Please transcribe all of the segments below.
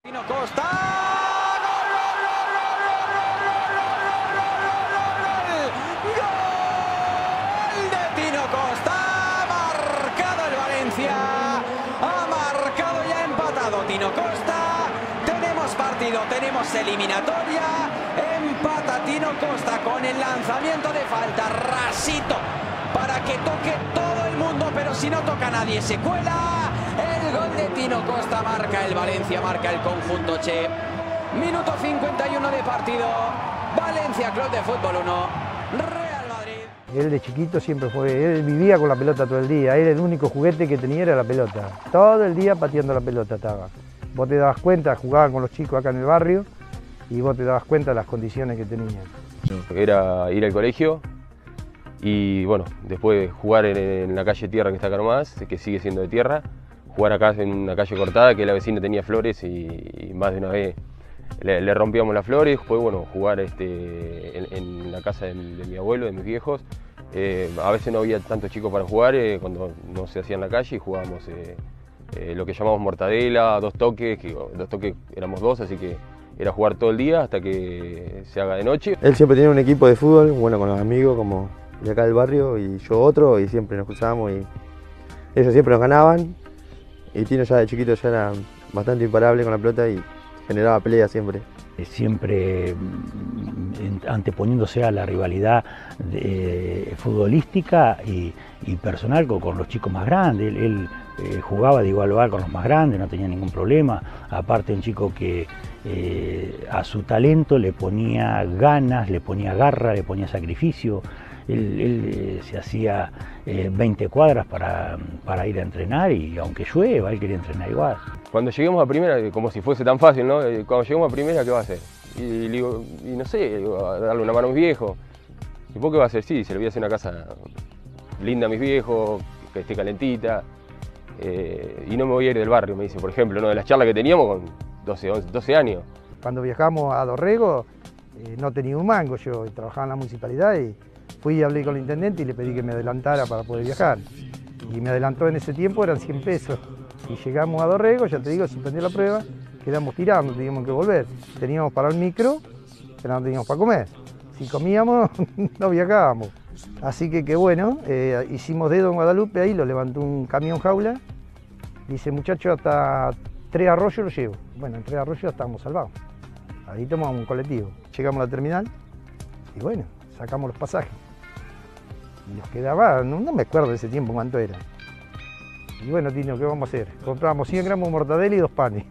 Tino Costa. ¡Gol de Tino Costa! Ha marcado el Valencia. Ha marcado y ha empatado Tino Costa. Tenemos partido, tenemos eliminatoria. Empata Tino Costa con el lanzamiento de falta. Rasito para que toque todo el mundo, pero si no toca nadie se cuela. El gol de Tino Costa marca el Valencia, marca el conjunto Che. Minuto 51 de partido. Valencia Club de Fútbol 1, Real Madrid. Él de chiquito siempre fue, él vivía con la pelota todo el día. Él el único juguete que tenía era la pelota. Todo el día pateando la pelota estaba. Vos te dabas cuenta, jugaban con los chicos acá en el barrio y vos te dabas cuenta de las condiciones que tenían. Era ir al colegio y bueno, después jugar en la calle Tierra que está acá nomás, que sigue siendo de tierra. Jugar acá en una calle cortada que la vecina tenía flores y más de una vez le rompíamos las flores. Después, bueno, jugar en la casa de mi abuelo, de mis viejos. A veces no había tantos chicos para jugar cuando no se hacía en la calle y jugábamos lo que llamamos mortadela, dos toques éramos dos, así que era jugar todo el día hasta que se haga de noche. Él siempre tenía un equipo de fútbol, bueno, con los amigos como de acá del barrio y yo otro, y siempre nos cruzábamos y ellos siempre nos ganaban. Y Tino ya de chiquito ya era bastante imparable con la pelota y generaba pelea siempre. Siempre anteponiéndose a la rivalidad futbolística y personal con los chicos más grandes. Él jugaba de igual a igual con los más grandes, no tenía ningún problema. Aparte, un chico que a su talento le ponía ganas, le ponía garra, le ponía sacrificio. Él se hacía 20 cuadras para ir a entrenar y aunque llueva, él quería entrenar igual. Cuando lleguemos a primera, como si fuese tan fácil, ¿no? Cuando lleguemos a primera, ¿qué va a hacer? Y le digo, y no sé, darle una mano a mis viejos. ¿Y vos qué va a hacer? Sí, se le voy a hacer una casa linda a mis viejos, que esté calentita. Y no me voy a ir del barrio, me dice, por ejemplo, ¿no? De las charlas que teníamos con 12 años. Cuando viajamos a Dorrego, no tenía un mango, yo trabajaba en la municipalidad y fui y hablé con el intendente y le pedí que me adelantara para poder viajar. Y me adelantó en ese tiempo, eran 100 pesos. Y llegamos a Dorrego, ya te digo, suspendió la prueba, quedamos tirando, teníamos que volver. Teníamos para el micro, pero no teníamos para comer. Si comíamos, no viajábamos. Así que bueno, hicimos dedo en Guadalupe, ahí lo levantó un camión jaula. Dice, muchacho, hasta 3 Arroyos lo llevo. Bueno, en 3 Arroyos estábamos salvados. Ahí tomamos un colectivo. Llegamos a la terminal y bueno, sacamos los pasajes. Y nos quedaba, no me acuerdo de ese tiempo cuánto era. Y bueno, Tino, ¿qué vamos a hacer? Compramos 100 gramos de mortadela y 2 panes.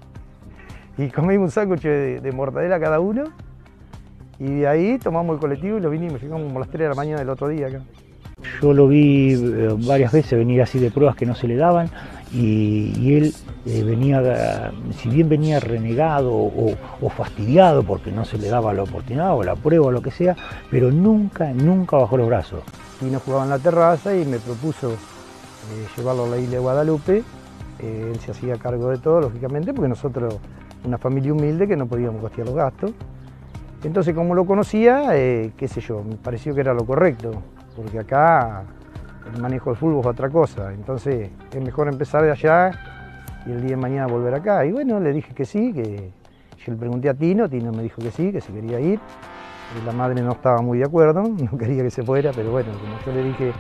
Y comimos un sándwich de mortadela cada uno. Y de ahí tomamos el colectivo y lo vinimos. Llegamos como a las 3 de la mañana del otro día acá. Yo lo vi varias veces venir así de pruebas que no se le daban y él venía, si bien venía renegado o fastidiado porque no se le daba la oportunidad o la prueba o lo que sea, pero nunca bajó los brazos. Tino jugaba en la terraza y me propuso llevarlo a la isla de Guadalupe. Él se hacía cargo de todo, lógicamente, porque nosotros, una familia humilde que no podíamos costear los gastos. Entonces, como lo conocía, qué sé yo, me pareció que era lo correcto, porque acá el manejo del fútbol es otra cosa. Entonces, es mejor empezar de allá y el día de mañana volver acá. Y bueno, le dije que sí, que yo le pregunté a Tino me dijo que sí, que se quería ir. Y la madre no estaba muy de acuerdo, no quería que se fuera, pero bueno, como yo le dije,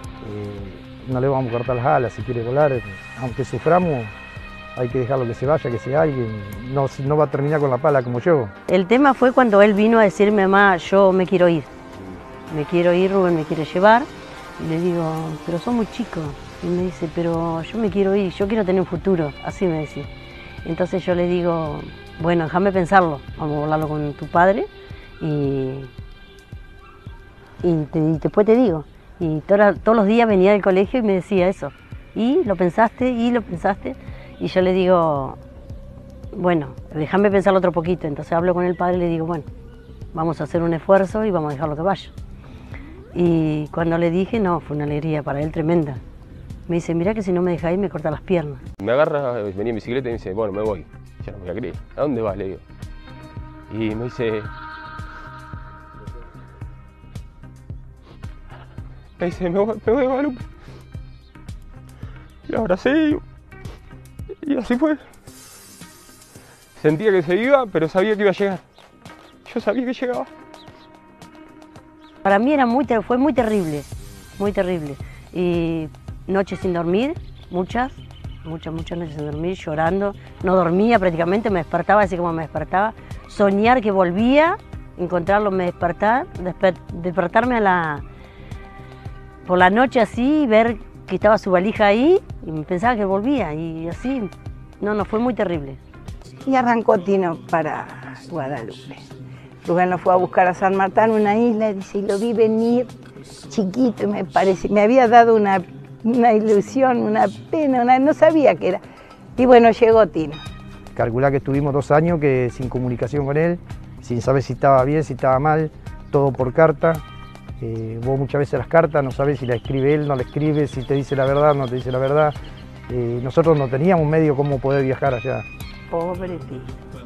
no le vamos a cortar las alas si quiere volar, aunque suframos. Hay que dejarlo que se vaya, que sea alguien, no va a terminar con la pala como yo. El tema fue cuando él vino a decirme, mamá, yo me quiero ir, Rubén me quiere llevar. Y le digo, pero sos muy chico. Y me dice, pero yo me quiero ir, yo quiero tener un futuro, así me decía. Entonces yo le digo, bueno, déjame pensarlo, vamos a hablarlo con tu padre y después te digo. Y todos los días venía del colegio y me decía eso. ¿Y lo pensaste? Y yo le digo, bueno, déjame pensarlo otro poquito. Entonces hablo con el padre y le digo, bueno, vamos a hacer un esfuerzo y vamos a dejarlo que vaya. Y cuando le dije, no, fue una alegría para él tremenda. Me dice, mira que si no me deja ir me corta las piernas. Me agarra, venía en bicicleta y me dice, bueno, me voy. Ya no me voy a creer. ¿A dónde vas? Le digo. Y me dice, me voy a Guadalupe. Y lo abracé y así fue. sentía que se iba, pero sabía que iba a llegar. Yo sabía que llegaba. Para mí fue muy terrible, muy terrible. Y noches sin dormir, muchas noches sin dormir, llorando. No dormía prácticamente, me despertaba así como me despertaba. Soñar que volvía, encontrarlo, despertarme por la noche así, ver que estaba su valija ahí y pensaba que volvía y así. No, fue muy terrible. Y arrancó Tino para Guadalupe. Rubén lo fue a buscar a San Martín, una isla, y dice, y lo vi venir chiquito y me había dado una ilusión, una pena, no sabía qué era. Y bueno, llegó Tino. Calculá que estuvimos 2 años sin comunicación con él, sin saber si estaba bien, si estaba mal, todo por carta. Vos muchas veces las cartas no sabés si la escribe él, no la escribe, si te dice la verdad, no te dice la verdad. Nosotros no teníamos medio cómo poder viajar allá. Pobre Tino.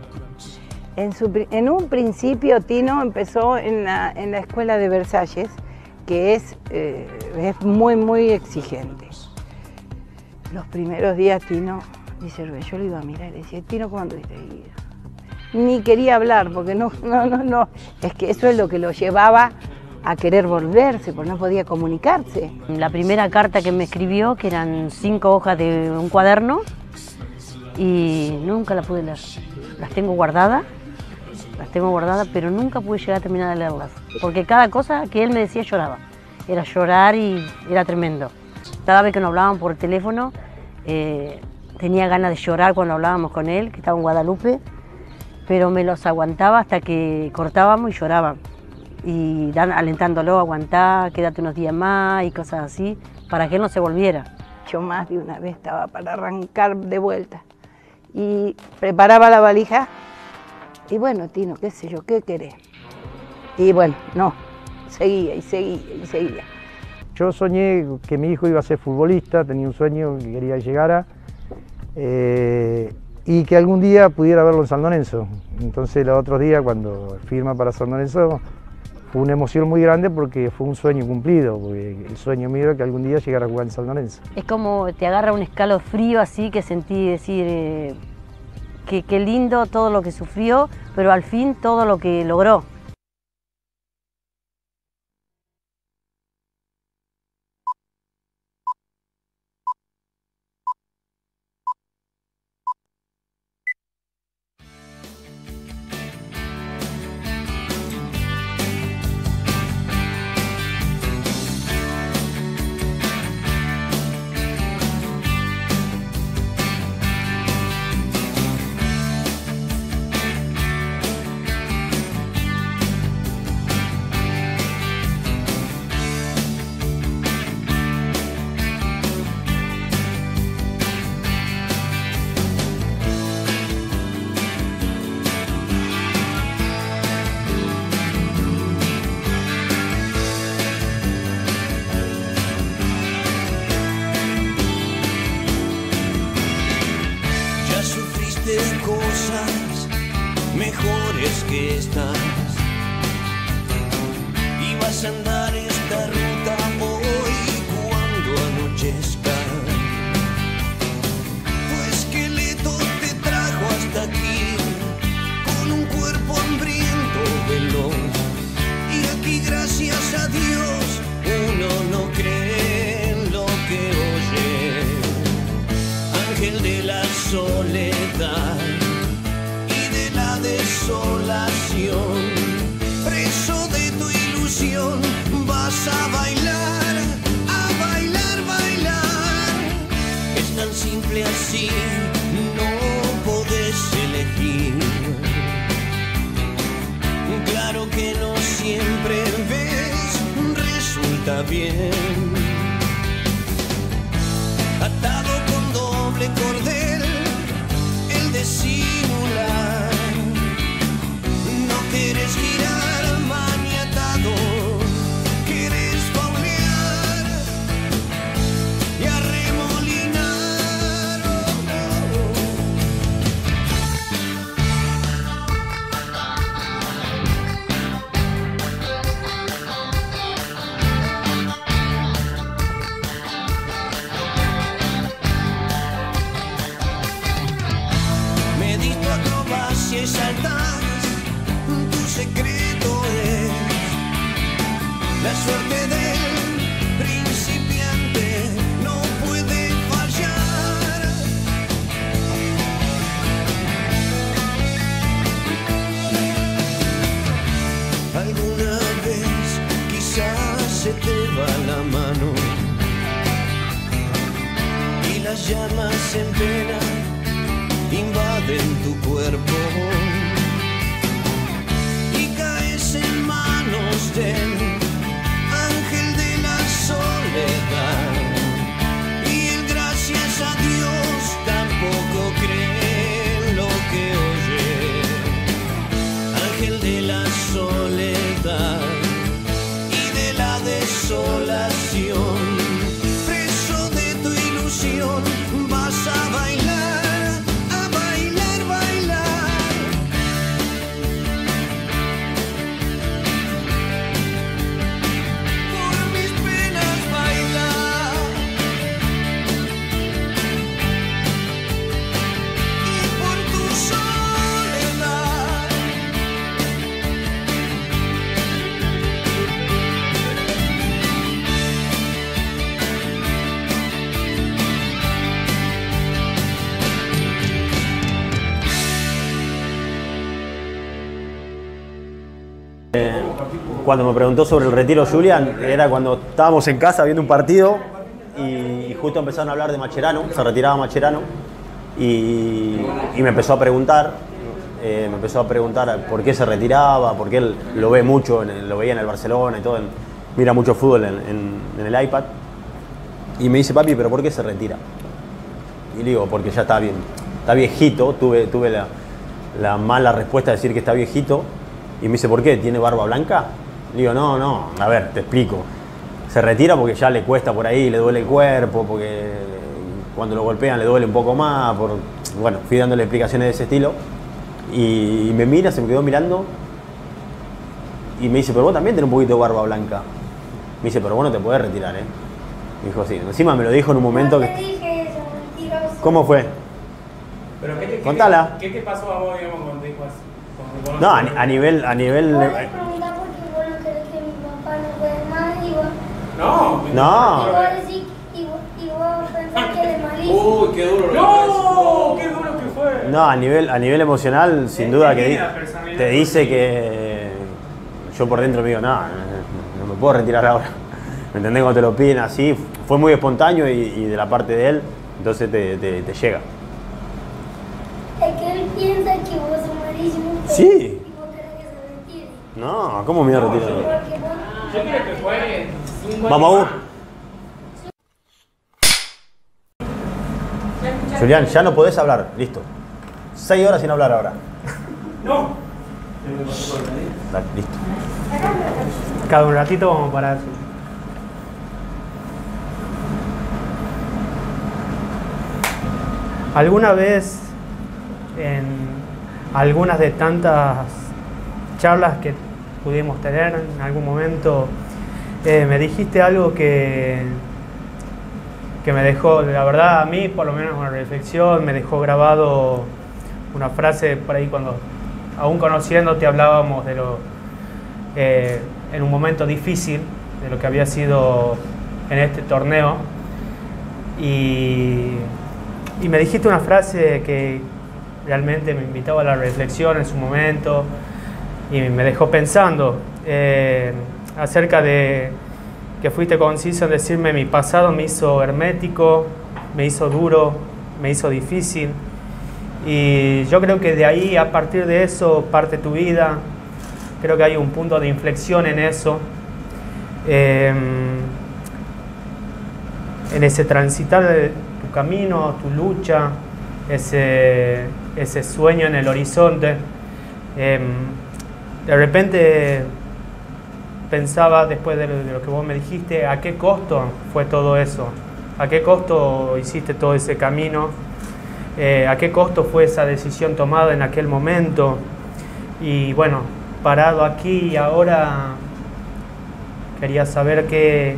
En un principio Tino empezó en la escuela de Versalles, que es muy, muy exigente. Los primeros días Tino, dice Rubén, yo lo iba a mirar y le decía, Tino, ¿cómo anduviste? Ni quería hablar, porque no, es que eso es lo que lo llevaba a querer volverse, porque no podía comunicarse. La primera carta que me escribió, que eran 5 hojas de un cuaderno, y nunca la pude leer. Las tengo guardadas, pero nunca pude llegar a terminar de leerlas, porque cada cosa que él me decía lloraba. Era llorar y era tremendo. Cada vez que nos hablaban por teléfono, tenía ganas de llorar cuando hablábamos con él, que estaba en Guadalupe, pero me los aguantaba hasta que cortábamos y lloraban. Y alentándolo, aguantar, quédate unos días más y cosas así, para que él no se volviera. Yo más de una vez estaba para arrancar de vuelta y preparaba la valija y bueno, Tino, qué sé yo, ¿qué querés? Y bueno, no, seguía y seguía y seguía. Yo soñé que mi hijo iba a ser futbolista, tenía un sueño que quería que llegara y que algún día pudiera verlo en San Lorenzo. Entonces los otros días cuando firma para San Lorenzo fue una emoción muy grande porque fue un sueño cumplido, porque el sueño mío era que algún día llegara a jugar en San Lorenzo. Es como te agarra un escalofrío así que sentí decir que qué lindo todo lo que sufrió, pero al fin todo lo que logró. Cosas mejores que estas y vas a andar esta ruta hoy cuando anochezca. Tu esqueleto te trajo hasta aquí con un cuerpo hambriento, veloz, y aquí gracias a Dios uno no cree en lo que oye. Ángel de la soledad y de la desolación, preso de tu ilusión, vas a bailar, bailar. Es tan simple así, no podés elegir. Claro que no siempre ves, resulta bien. Atado con doble cordel, el disimular. No quieres girar maniatado, quieres paulear y arremolinar. si exaltas, tu secreto es la suerte del principiante, no puede fallar. Alguna vez quizás se te va la mano y las llamas en pena invaden tu cuerpo y caes en manos del ángel de la soledad, y el gracias a Dios tampoco cree en lo que oye. Ángel de la soledad y de la desolación, preso de tu ilusión, vas a bailar. Cuando me preguntó sobre el retiro Julián, era cuando estábamos en casa viendo un partido y justo empezaron a hablar de Mascherano, se retiraba Mascherano y me empezó a preguntar por qué se retiraba, porque él lo ve mucho, lo veía en el Barcelona y todo, mira mucho fútbol en el iPad, y me dice: papi, ¿pero por qué se retira? Y le digo: porque ya está bien, está viejito. Tuve la mala respuesta de decir que está viejito, y me dice: ¿por qué? ¿Tiene barba blanca? Le digo: no, a ver, te explico. Se retira porque ya le cuesta por ahí, le duele el cuerpo, porque cuando lo golpean le duele un poco más. Bueno, fui dándole explicaciones de ese estilo. Y me mira, se me quedó mirando y me dice: pero vos también tenés un poquito de barba blanca. Me dice: pero vos no te podés retirar, ¿eh? Me dijo así. Encima me lo dijo en un momento que... Dije eso, mentiroso. ¿Cómo fue? ¿Pero Contala. ¿Qué te pasó a vos, digamos, cuando te dijo así? No, a nivel... Vos le preguntás por qué vos no querés que mi papá no juegue más y vos... No. Y vos decís, y vos pensás que él es malísimo. Uy, qué duro. No, qué duro que fue. No, a nivel emocional, sin duda que te dice que yo por dentro me digo: no me puedo retirar ahora. ¿Me entendés? Cuando te lo piden así, fue muy espontáneo y de la parte de él, entonces te llega. Es que él piensa que vos sos malísimo. Sí. Y vos querés que se retire. No, ¿cómo me voy a retirar? Porque vos... Yo creo que fue 5 años. Vamos, Julián, ya no podés hablar, listo. 6 horas sin hablar ahora. No. Dale, listo. Cada un ratito vamos a parar. ¿Alguna vez, en algunas de tantas charlas que pudimos tener en algún momento, me dijiste algo que me dejó, la verdad, a mí por lo menos una reflexión, me dejó grabado una frase por ahí cuando, aún conociéndote, hablábamos de lo, en un momento difícil, de lo que había sido en este torneo, y me dijiste una frase que realmente me invitaba a la reflexión en su momento y me dejó pensando acerca de que fuiste conciso en decirme: mi pasado me hizo hermético, me hizo duro, me hizo difícil, y yo creo que de ahí, a partir de eso, parte tu vida. Creo que hay un punto de inflexión en eso, en ese transitar de tu camino, tu lucha, ese sueño en el horizonte. De repente pensaba, después de lo que vos me dijiste, ¿a qué costo fue todo eso? ¿A qué costo hiciste todo ese camino? ¿A qué costo fue esa decisión tomada en aquel momento? Y bueno, parado aquí y ahora, quería saber qué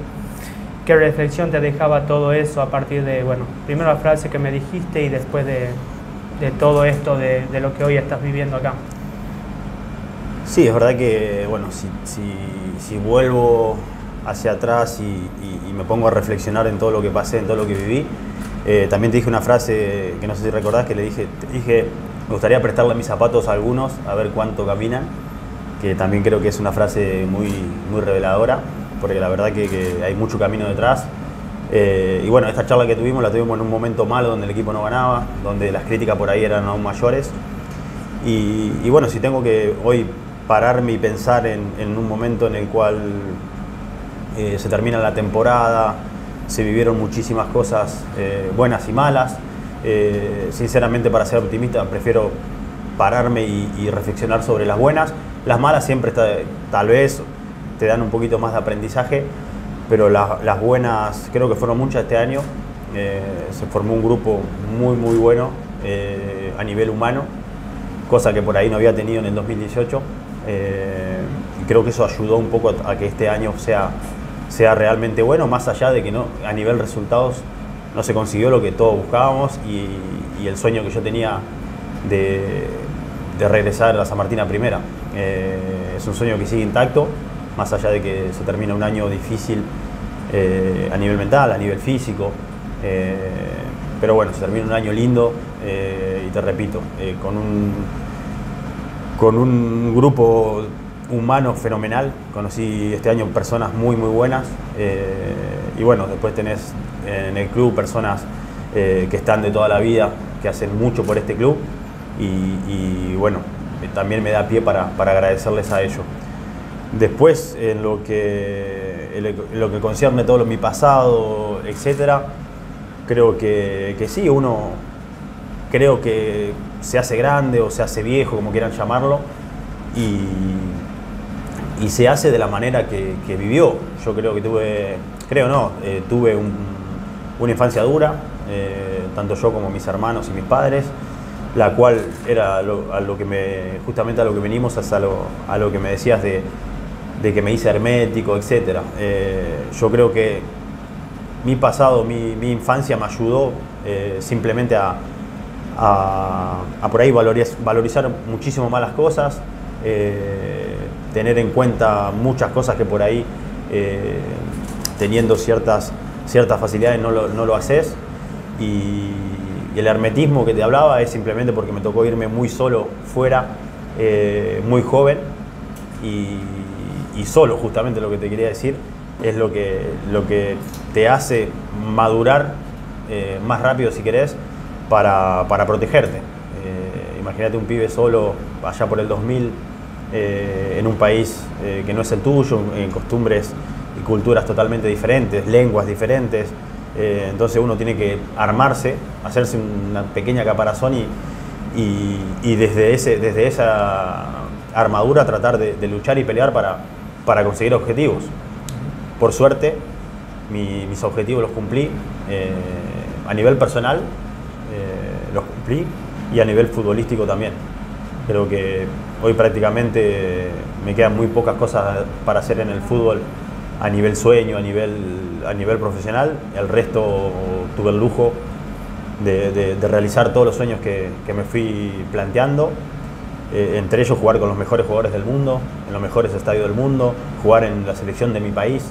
reflexión te dejaba todo eso a partir de, bueno, primero la frase que me dijiste y después de de todo esto, de lo que hoy estás viviendo acá. Sí, es verdad que, bueno, si vuelvo hacia atrás y me pongo a reflexionar en todo lo que pasé, en todo lo que viví, también te dije una frase que no sé si recordás, que te dije, me gustaría prestarle mis zapatos a algunos a ver cuánto caminan, que también creo que es una frase muy reveladora, porque la verdad que hay mucho camino detrás. Y bueno, esta charla que tuvimos la tuvimos en un momento malo donde el equipo no ganaba, donde las críticas por ahí eran aún mayores. Y bueno, si tengo que hoy pararme y pensar en un momento en el cual se termina la temporada, se vivieron muchísimas cosas buenas y malas. Sinceramente, para ser optimista, prefiero pararme y reflexionar sobre las buenas. Las malas siempre tal vez te dan un poquito más de aprendizaje, pero las buenas creo que fueron muchas este año. Se formó un grupo muy bueno a nivel humano, cosa que por ahí no había tenido en el 2018. Y creo que eso ayudó un poco a que este año sea realmente bueno, más allá de que no, a nivel resultados no se consiguió lo que todos buscábamos y el sueño que yo tenía de regresar a San Martín a primera. Es un sueño que sigue intacto, más allá de que se termina un año difícil a nivel mental, a nivel físico. Pero bueno, se termina un año lindo y te repito, con un grupo humano fenomenal. Conocí este año personas muy buenas y bueno, después tenés en el club personas que están de toda la vida, que hacen mucho por este club y bueno, también me da pie para agradecerles a ellos. Después, en lo que concierne todo mi pasado, etcétera, creo que sí, uno creo que se hace grande o se hace viejo, como quieran llamarlo, y se hace de la manera que vivió. Yo creo que tuve una infancia dura, tanto yo como mis hermanos y mis padres, la cual era justamente a lo que venimos, hasta a lo que me decías de que me hice hermético, etc. Yo creo que mi pasado, mi infancia me ayudó simplemente a por ahí valorizar muchísimo más las cosas, tener en cuenta muchas cosas que por ahí, teniendo ciertas facilidades, no lo haces. Y el hermetismo que te hablaba es simplemente porque me tocó irme muy solo fuera, muy joven y solo, justamente lo que te quería decir, es lo que te hace madurar más rápido, si querés, para protegerte. Imagínate un pibe solo allá por el 2000 en un país que no es el tuyo, en costumbres y culturas totalmente diferentes, lenguas diferentes. Entonces uno tiene que armarse, hacerse una pequeña caparazón y desde esa armadura tratar de luchar y pelear para conseguir objetivos. Por suerte, mis objetivos los cumplí. A nivel personal los cumplí y a nivel futbolístico también. Creo que hoy prácticamente me quedan muy pocas cosas para hacer en el fútbol a nivel sueño, a nivel profesional. El resto tuve el lujo de realizar todos los sueños que me fui planteando. Entre ellos jugar con los mejores jugadores del mundo, en los mejores estadios del mundo, jugar en la selección de mi país.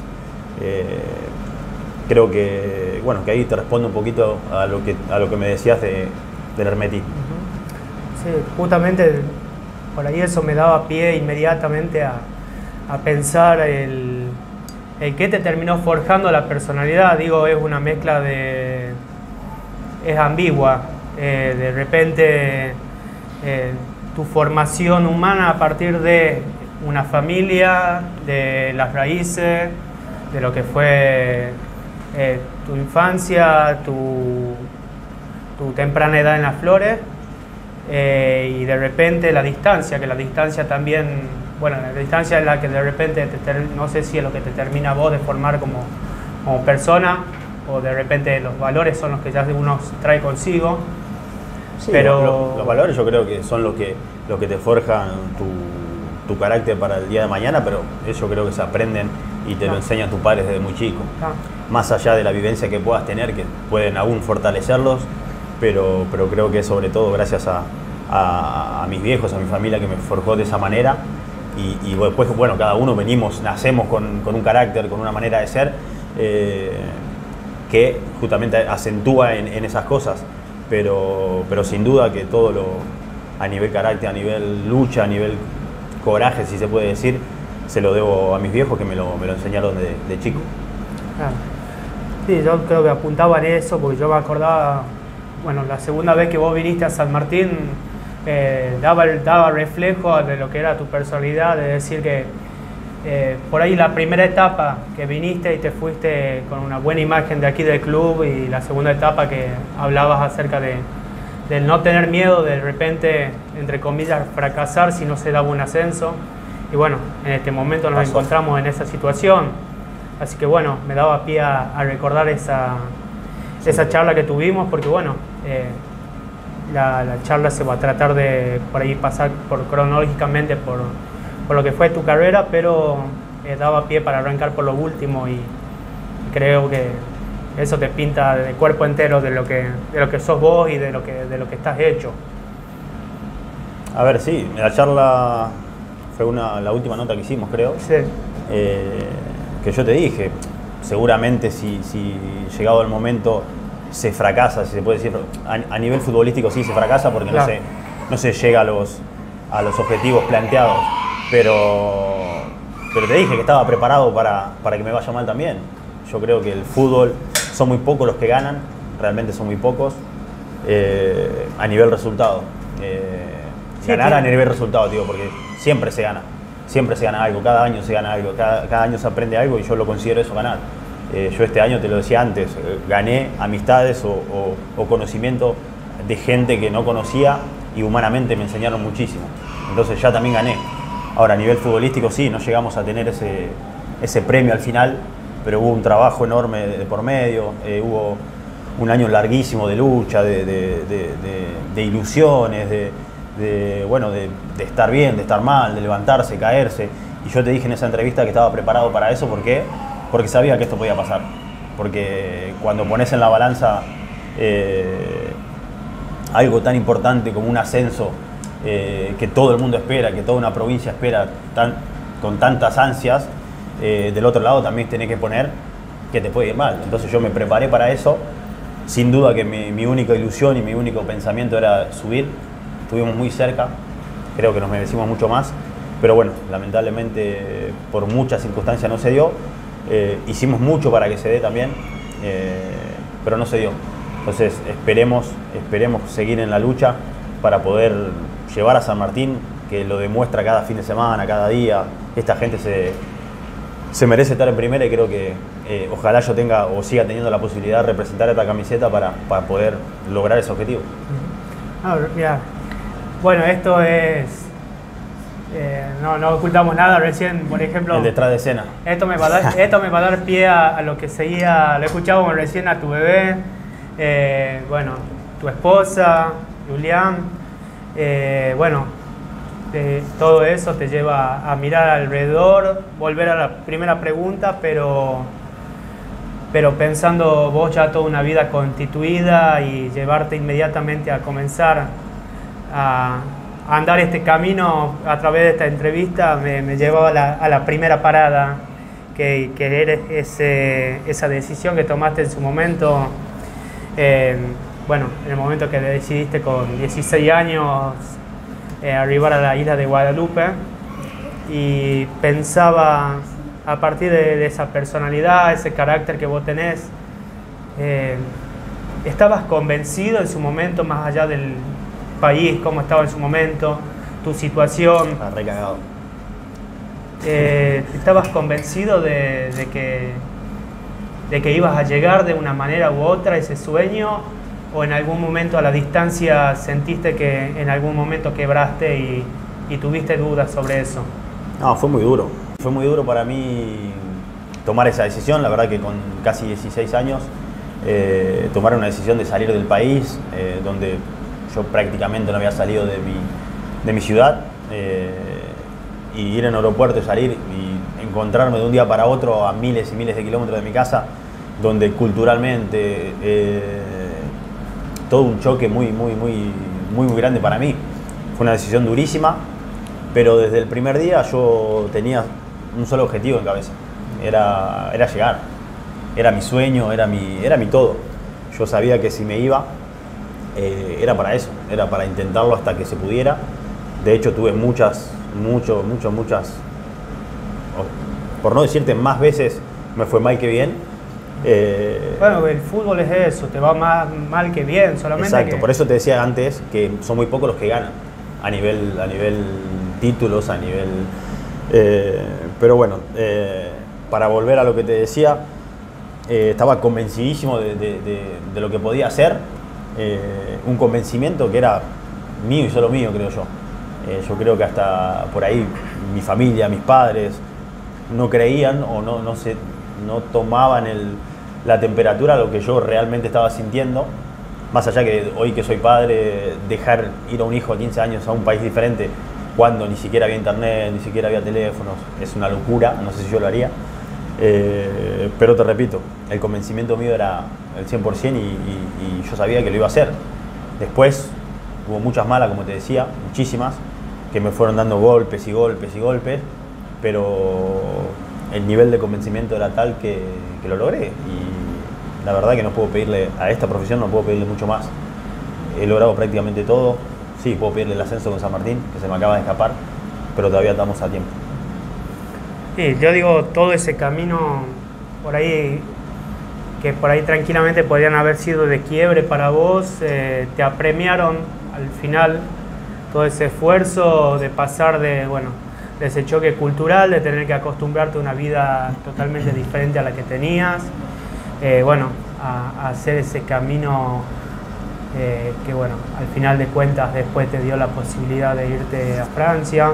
Creo que, bueno, que ahí te respondo un poquito a lo que me decías del hermetismo. Sí, justamente por ahí eso me daba pie inmediatamente a pensar el qué te terminó forjando la personalidad. Digo, es una mezcla es ambigua. De repente tu formación humana a partir de una familia, de las raíces, de lo que fue tu infancia, tu temprana edad en las flores, y de repente la distancia, que la distancia también, bueno, la distancia es la que de repente, no sé si es lo que te termina a vos de formar como persona, o de repente los valores son los que ya uno trae consigo. Sí, pero los valores yo creo que son los que te forjan tu carácter para el día de mañana, pero eso creo que se aprenden y te lo enseñan tus padres desde muy chico. Más allá de la vivencia que puedas tener, que pueden aún fortalecerlos, pero creo que sobre todo gracias a mis viejos, a mi familia que me forjó de esa manera. Y después, bueno, cada uno nacemos con un carácter, con una manera de ser que justamente acentúa en esas cosas. Pero sin duda que a nivel carácter, a nivel lucha, a nivel coraje, si se puede decir, se lo debo a mis viejos que me lo enseñaron de chico. Claro. Sí, yo creo que apuntaba en eso, porque yo me acordaba, bueno, la segunda vez que vos viniste a San Martín, daba reflejo de lo que era tu personalidad, de decir que por ahí la primera etapa que viniste y te fuiste con una buena imagen de aquí del club, y la segunda etapa que hablabas acerca del no tener miedo de repente, entre comillas, fracasar si no se daba un ascenso. Y bueno, en este momento nos encontramos en esa situación, así que bueno, me daba pie a recordar esa charla que tuvimos, porque bueno, la charla se va a tratar de por ahí pasar cronológicamente por lo que fue tu carrera, pero daba pie para arrancar por lo último, y creo que eso te pinta de cuerpo entero de lo que sos vos y de lo que estás hecho. A ver, sí, la charla fue la última nota que hicimos, creo. Sí. Que yo te dije, seguramente si llegado el momento se fracasa, si se puede decir, a nivel futbolístico sí se fracasa porque claro, no se llega a los objetivos planteados, pero te dije que estaba preparado para que me vaya mal también. Yo creo que el fútbol son muy pocos los que ganan, realmente son muy pocos, a nivel resultado. Ganar a nivel resultado, digo, porque siempre se gana algo, cada año se gana algo, cada año se aprende algo, y yo lo considero eso ganar. Yo este año, te lo decía antes, gané amistades o conocimiento de gente que no conocía y humanamente me enseñaron muchísimo. Entonces ya también gané. Ahora, a nivel futbolístico sí, no llegamos a tener ese premio al final, pero hubo un trabajo enorme de por medio, hubo un año larguísimo de lucha, de ilusiones, de estar bien, de estar mal, de levantarse, caerse. Y yo te dije en esa entrevista que estaba preparado para eso. ¿Por qué? Porque sabía que esto podía pasar. Porque cuando pones en la balanza algo tan importante como un ascenso, que todo el mundo espera, que toda una provincia espera con tantas ansias, del otro lado también tenés que poner que te puede ir mal. Entonces yo me preparé para eso. Sin duda que mi única ilusión y mi único pensamiento era subir. Estuvimos muy cerca, creo que nos merecimos mucho más, pero bueno, lamentablemente por muchas circunstancias no se dio. Hicimos mucho para que se dé también, pero no se dio. Entonces esperemos seguir en la lucha para poder llevar a San Martín, que lo demuestra cada fin de semana, cada día. Esta gente se merece estar en primera, y creo que ojalá yo tenga o siga teniendo la posibilidad de representar esta camiseta para poder lograr ese objetivo. Mira. Bueno, esto es... no ocultamos nada. Recién, por ejemplo... El detrás de escena. Esto me va a dar pie a lo que seguía... Lo escuchábamos recién a tu bebé. Bueno, tu esposa, Julián. Bueno, todo eso te lleva a mirar alrededor, volver a la primera pregunta, pero pensando vos ya toda una vida constituida y llevarte inmediatamente a comenzar a andar este camino a través de esta entrevista, me llevaba a la primera parada, que eres esa decisión que tomaste en su momento, bueno, en el momento que decidiste con 16 años arribar a la isla de Guadalupe, y pensaba, a partir de esa personalidad, ese carácter que vos tenés, ¿estabas convencido en su momento, más allá del país, cómo estaba en su momento, tu situación? Estaba recagado. ¿Estabas convencido de que ibas a llegar de una manera u otra a ese sueño? ¿O en algún momento a la distancia sentiste que en algún momento quebraste y tuviste dudas sobre eso? No, fue muy duro. Fue muy duro para mí tomar esa decisión. La verdad que con casi 16 años tomar una decisión de salir del país, donde yo prácticamente no había salido de mi ciudad, y ir en aeropuerto y salir y encontrarme de un día para otro a miles y miles de kilómetros de mi casa, donde culturalmente todo un choque muy grande para mí. Fue una decisión durísima, pero desde el primer día yo tenía un solo objetivo en cabeza, era llegar. Era mi sueño, era mi todo. Yo sabía que si me iba, era para eso, era para intentarlo hasta que se pudiera. De hecho tuve muchas, por no decirte más veces, me fue mal que bien. Bueno, el fútbol es eso, te va más mal que bien, solamente. Exacto, por eso te decía antes que son muy pocos los que ganan a nivel títulos, a nivel... pero bueno, para volver a lo que te decía, estaba convencidísimo de lo que podía hacer, un convencimiento que era mío y solo mío, creo yo. Yo creo que hasta por ahí mi familia, mis padres, no creían o no tomaban la temperatura a lo que yo realmente estaba sintiendo. Más allá que hoy que soy padre, dejar ir a un hijo de 15 años a un país diferente cuando ni siquiera había internet, ni siquiera había teléfonos, es una locura, no sé si yo lo haría. Pero te repito, el convencimiento mío era el 100% y yo sabía que lo iba a hacer. Después hubo muchas malas, como te decía, muchísimas, que me fueron dando golpes y golpes y golpes, pero el nivel de convencimiento era tal que lo logré. Y la verdad que no puedo pedirle, a esta profesión no puedo pedirle mucho más. He logrado prácticamente todo. Sí, puedo pedirle el ascenso con San Martín, que se me acaba de escapar, pero todavía estamos a tiempo. Sí, yo digo, todo ese camino por ahí, que por ahí tranquilamente podrían haber sido de quiebre para vos, te apremiaron al final todo ese esfuerzo de pasar de ese choque cultural, de tener que acostumbrarte a una vida totalmente diferente a la que tenías, a hacer ese camino que al final de cuentas después te dio la posibilidad de irte a Francia.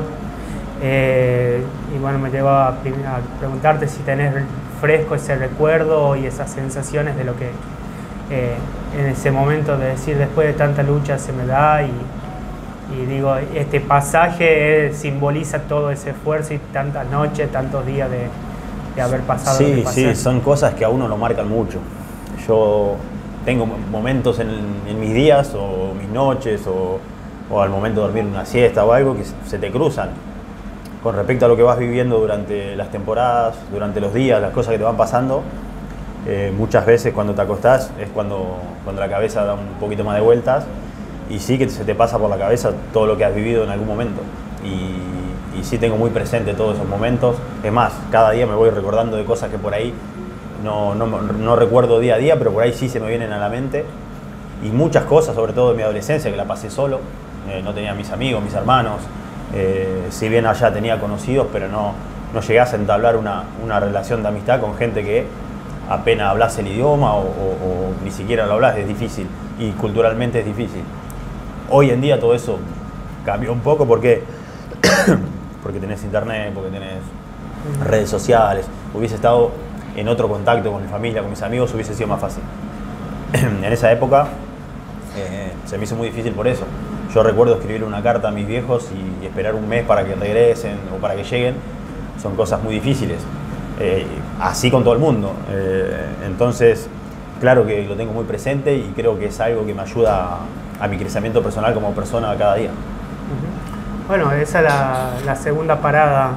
Y me llevo a preguntarte si tenés fresco ese recuerdo y esas sensaciones de lo que en ese momento de decir después de tanta lucha se me da y digo, este pasaje simboliza todo ese esfuerzo y tantas noches, tantos días de haber pasado. Sí, sí, son cosas que a uno lo marcan mucho. Yo tengo momentos en mis días o mis noches o al momento de dormir una siesta o algo que se te cruzan con respecto a lo que vas viviendo durante las temporadas, durante los días, las cosas que te van pasando. Muchas veces cuando te acostás es cuando la cabeza da un poquito más de vueltas y sí que se te pasa por la cabeza todo lo que has vivido en algún momento y sí tengo muy presente todos esos momentos. Es más, cada día me voy recordando de cosas que por ahí no recuerdo día a día, pero por ahí sí se me vienen a la mente, y muchas cosas, sobre todo de mi adolescencia, que la pasé solo, no tenía mis amigos, mis hermanos, si bien allá tenía conocidos, pero no llegás a entablar una relación de amistad con gente que apenas hablas el idioma o ni siquiera lo hablas, es difícil, y culturalmente es difícil. Hoy en día todo eso cambió un poco porque tenés internet, porque tenés redes sociales. Hubiese estado en otro contacto con mi familia, con mis amigos, hubiese sido más fácil. En esa época se me hizo muy difícil por eso. Yo recuerdo escribir una carta a mis viejos y esperar un mes para que regresen o para que lleguen. Son cosas muy difíciles. Así con todo el mundo. Entonces, claro que lo tengo muy presente y creo que es algo que me ayuda a mi crecimiento personal como persona cada día. Bueno, esa es la segunda parada.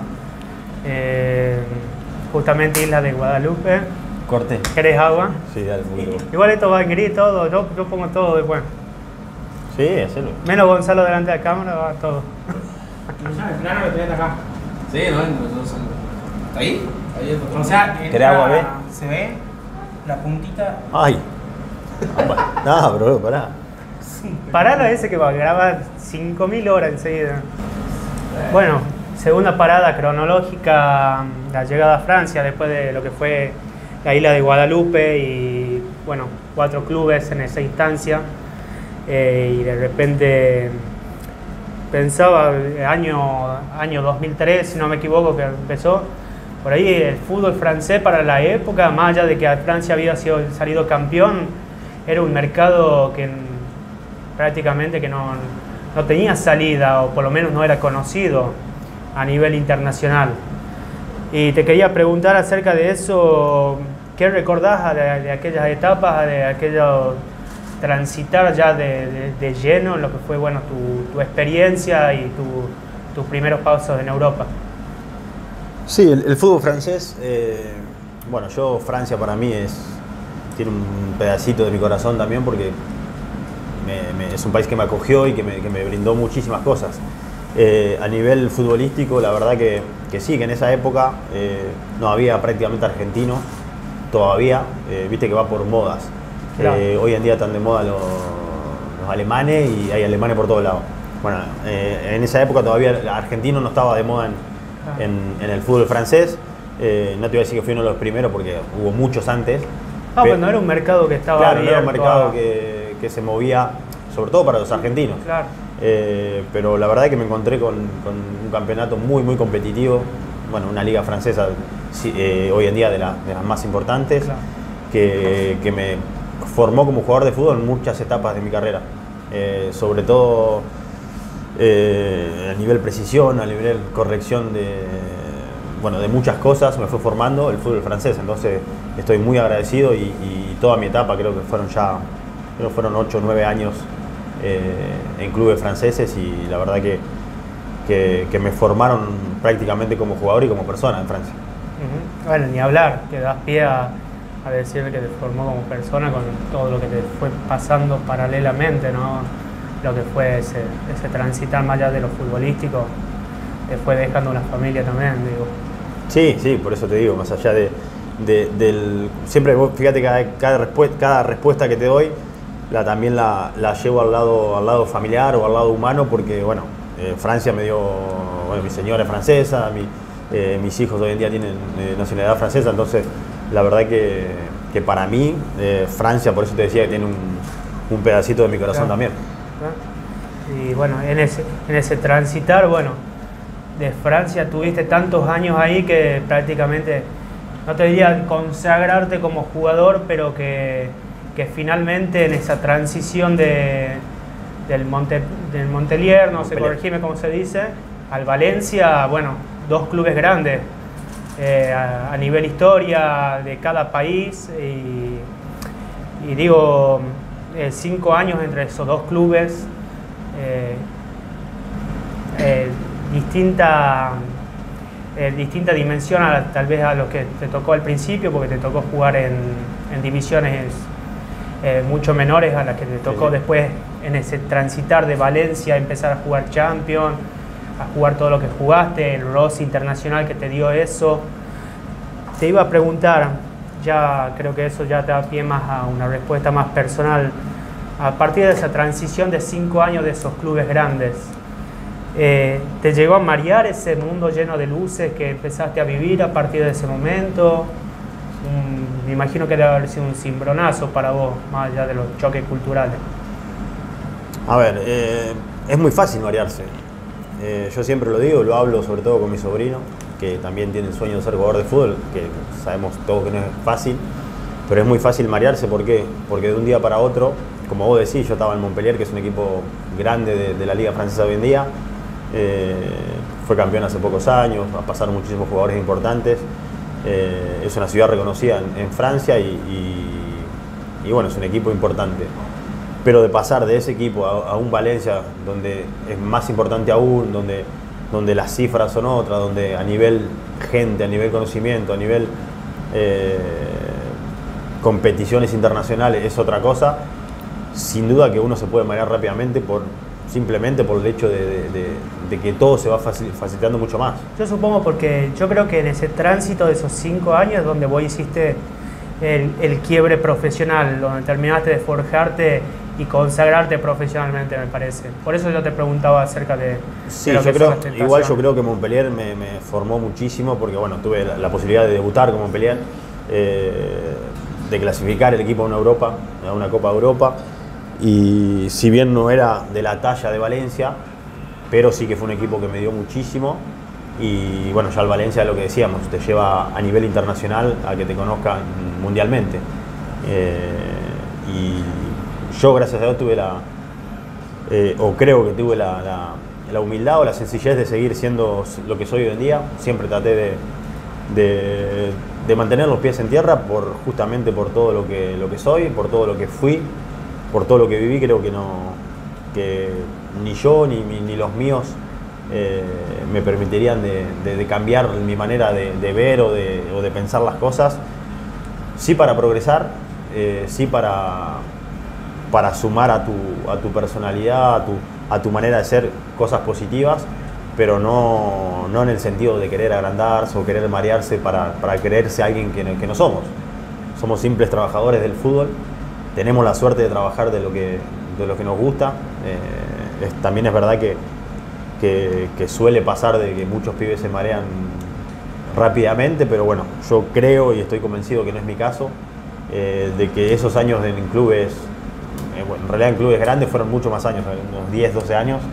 Justamente Isla de Guadalupe. Corte. ¿Querés agua? Sí, dale, un poquito. Igual esto va en gris todo, yo pongo todo después. Sí, hacelo. Menos Gonzalo delante de la cámara, va todo. El plano lo tenés acá. Sí, no, ¿está ahí? O sea, ¿Querés agua, ve? Se ve la puntita. ¡Ay! No, bro, pará. Paralo ese que va a grabar 5.000 horas enseguida. Bueno, segunda parada cronológica, la llegada a Francia después de lo que fue la isla de Guadalupe y 4 clubes en esa instancia. Y de repente pensaba, año 2003, si no me equivoco, que empezó. Por ahí el fútbol francés para la época, más allá de que Francia había salido campeón, era un mercado que prácticamente que no tenía salida, o por lo menos no era conocido a nivel internacional. Y te quería preguntar acerca de eso, ¿qué recordás de aquellas etapas, de aquellos transitar ya de lleno en lo que fue bueno, tu experiencia y tus primeros pasos en Europa. Sí, el fútbol francés, bueno, Francia para mí tiene un pedacito de mi corazón también porque es un país que me acogió y que me brindó muchísimas cosas. A nivel futbolístico, la verdad que sí, que en esa época no había prácticamente argentinos, todavía, viste que va por modas. Claro. Hoy en día están de moda los alemanes y hay alemanes por todos lados. Bueno, en esa época todavía el argentino no estaba de moda en el fútbol francés. No te voy a decir que fui uno de los primeros porque hubo muchos antes. Pues no era un mercado que estaba claro, abierto. No era un mercado que se movía, sobre todo para los argentinos. Claro. Pero la verdad es que me encontré con un campeonato muy, muy competitivo. Bueno, una liga francesa hoy en día de las más importantes, claro, que me formó como jugador de fútbol en muchas etapas de mi carrera. Sobre todo a nivel precisión, a nivel corrección de muchas cosas, me fue formando el fútbol francés. Entonces estoy muy agradecido y toda mi etapa, creo que fueron 8 o 9 años en clubes franceses y la verdad que me formaron prácticamente como jugador y como persona en Francia. Bueno, ni hablar, que das pie a decir que te formó como persona con todo lo que te fue pasando paralelamente, ¿no? Lo que fue ese transitar más allá de lo futbolístico, te fue dejando una familia también, digo. Sí, por eso te digo, más allá siempre, fíjate, cada respuesta que te doy, también la llevo al lado familiar o al lado humano, porque bueno, Francia me dio, mi señora es francesa, mis hijos hoy en día tienen nacionalidad francesa, entonces la verdad que para mí Francia, por eso te decía que tiene un pedacito de mi corazón, claro, también. Y bueno, en ese transitar, bueno, de Francia tuviste tantos años ahí que prácticamente, no te diría consagrarte como jugador, pero que finalmente en esa transición del Montpellier, no sé, corregime cómo se dice, al Valencia, bueno, dos clubes grandes a nivel historia de cada país y digo, 5 años entre esos dos clubes, distinta dimensión tal vez a lo que te tocó al principio, porque te tocó jugar en divisiones mucho menores a las que te tocó después en ese transitar de Valencia, empezar a jugar Champions, a jugar todo lo que jugaste, el Rossi Internacional que te dio eso. Te iba a preguntar, ya creo que eso ya te da pie más a una respuesta más personal, a partir de esa transición de 5 años de esos clubes grandes, ¿te llegó a marear ese mundo lleno de luces que empezaste a vivir a partir de ese momento? Me imagino que debe haber sido un cimbronazo para vos, más allá de los choques culturales. A ver, es muy fácil marearse. Yo siempre lo digo, lo hablo sobre todo con mi sobrino, que también tiene el sueño de ser jugador de fútbol, que sabemos todos que no es fácil, pero es muy fácil marearse. ¿Por qué? Porque de un día para otro, como vos decís, yo estaba en Montpellier, que es un equipo grande de la liga francesa hoy en día, fue campeón hace pocos años, pasaron muchísimos jugadores importantes, es una ciudad reconocida en Francia y bueno, es un equipo importante. Pero de pasar de ese equipo a un Valencia, donde es más importante aún, donde las cifras son otras, donde a nivel gente, a nivel conocimiento, a nivel competiciones internacionales es otra cosa, sin duda que uno se puede marear rápidamente simplemente por el hecho de que todo se va facilitando mucho más. Yo supongo porque yo creo que en ese tránsito de esos 5 años donde vos hiciste el quiebre profesional, donde terminaste de forjarte y consagrarte profesionalmente, me parece. Por eso yo te preguntaba acerca de lo que igual yo creo que Montpellier me formó muchísimo porque bueno, tuve la posibilidad de debutar con Montpellier, de clasificar el equipo a una Copa de Europa, y si bien no era de la talla de Valencia, pero sí que fue un equipo que me dio muchísimo. Y bueno, ya el Valencia, lo que decíamos, te lleva a nivel internacional a que te conozcan mundialmente. Y yo, gracias a Dios, tuve creo que tuve la humildad o la sencillez de seguir siendo lo que soy hoy en día. Siempre traté de mantener los pies en tierra justamente por todo lo que soy, por todo lo que fui. por todo lo que viví, creo que ni yo ni los míos me permitirían de cambiar mi manera de ver o de pensar las cosas. Sí para progresar, sí para sumar a tu personalidad, a tu manera de ser cosas positivas, pero no en el sentido de querer agrandarse o querer marearse para creerse alguien que no somos. Somos simples trabajadores del fútbol, tenemos la suerte de trabajar de lo que nos gusta. También es verdad que suele pasar de que muchos pibes se marean rápidamente, pero bueno, yo creo y estoy convencido que no es mi caso, de que esos años en clubes, bueno, en realidad en clubes grandes fueron mucho más años, unos 10, 12 años,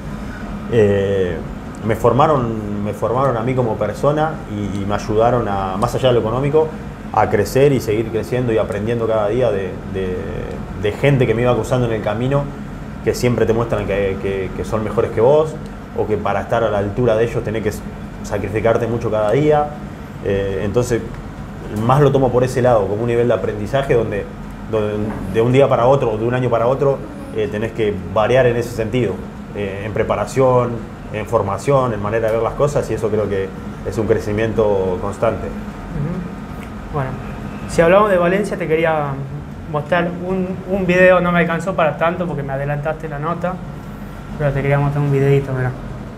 me formaron a mí como persona y me ayudaron, más allá de lo económico, a crecer y seguir creciendo y aprendiendo cada día de gente que me iba cruzando en el camino, que siempre te muestran que son mejores que vos, o que para estar a la altura de ellos tenés que sacrificarte mucho cada día. Entonces, más lo tomo por ese lado, como un nivel de aprendizaje donde de un día para otro o de un año para otro tenés que variar en ese sentido, en preparación, en formación, en manera de ver las cosas, y eso creo que es un crecimiento constante. Bueno, si hablamos de Valencia, te quería mostrar un video, no me alcanzó para tanto porque me adelantaste la nota, pero te quería mostrar un videito, mirá.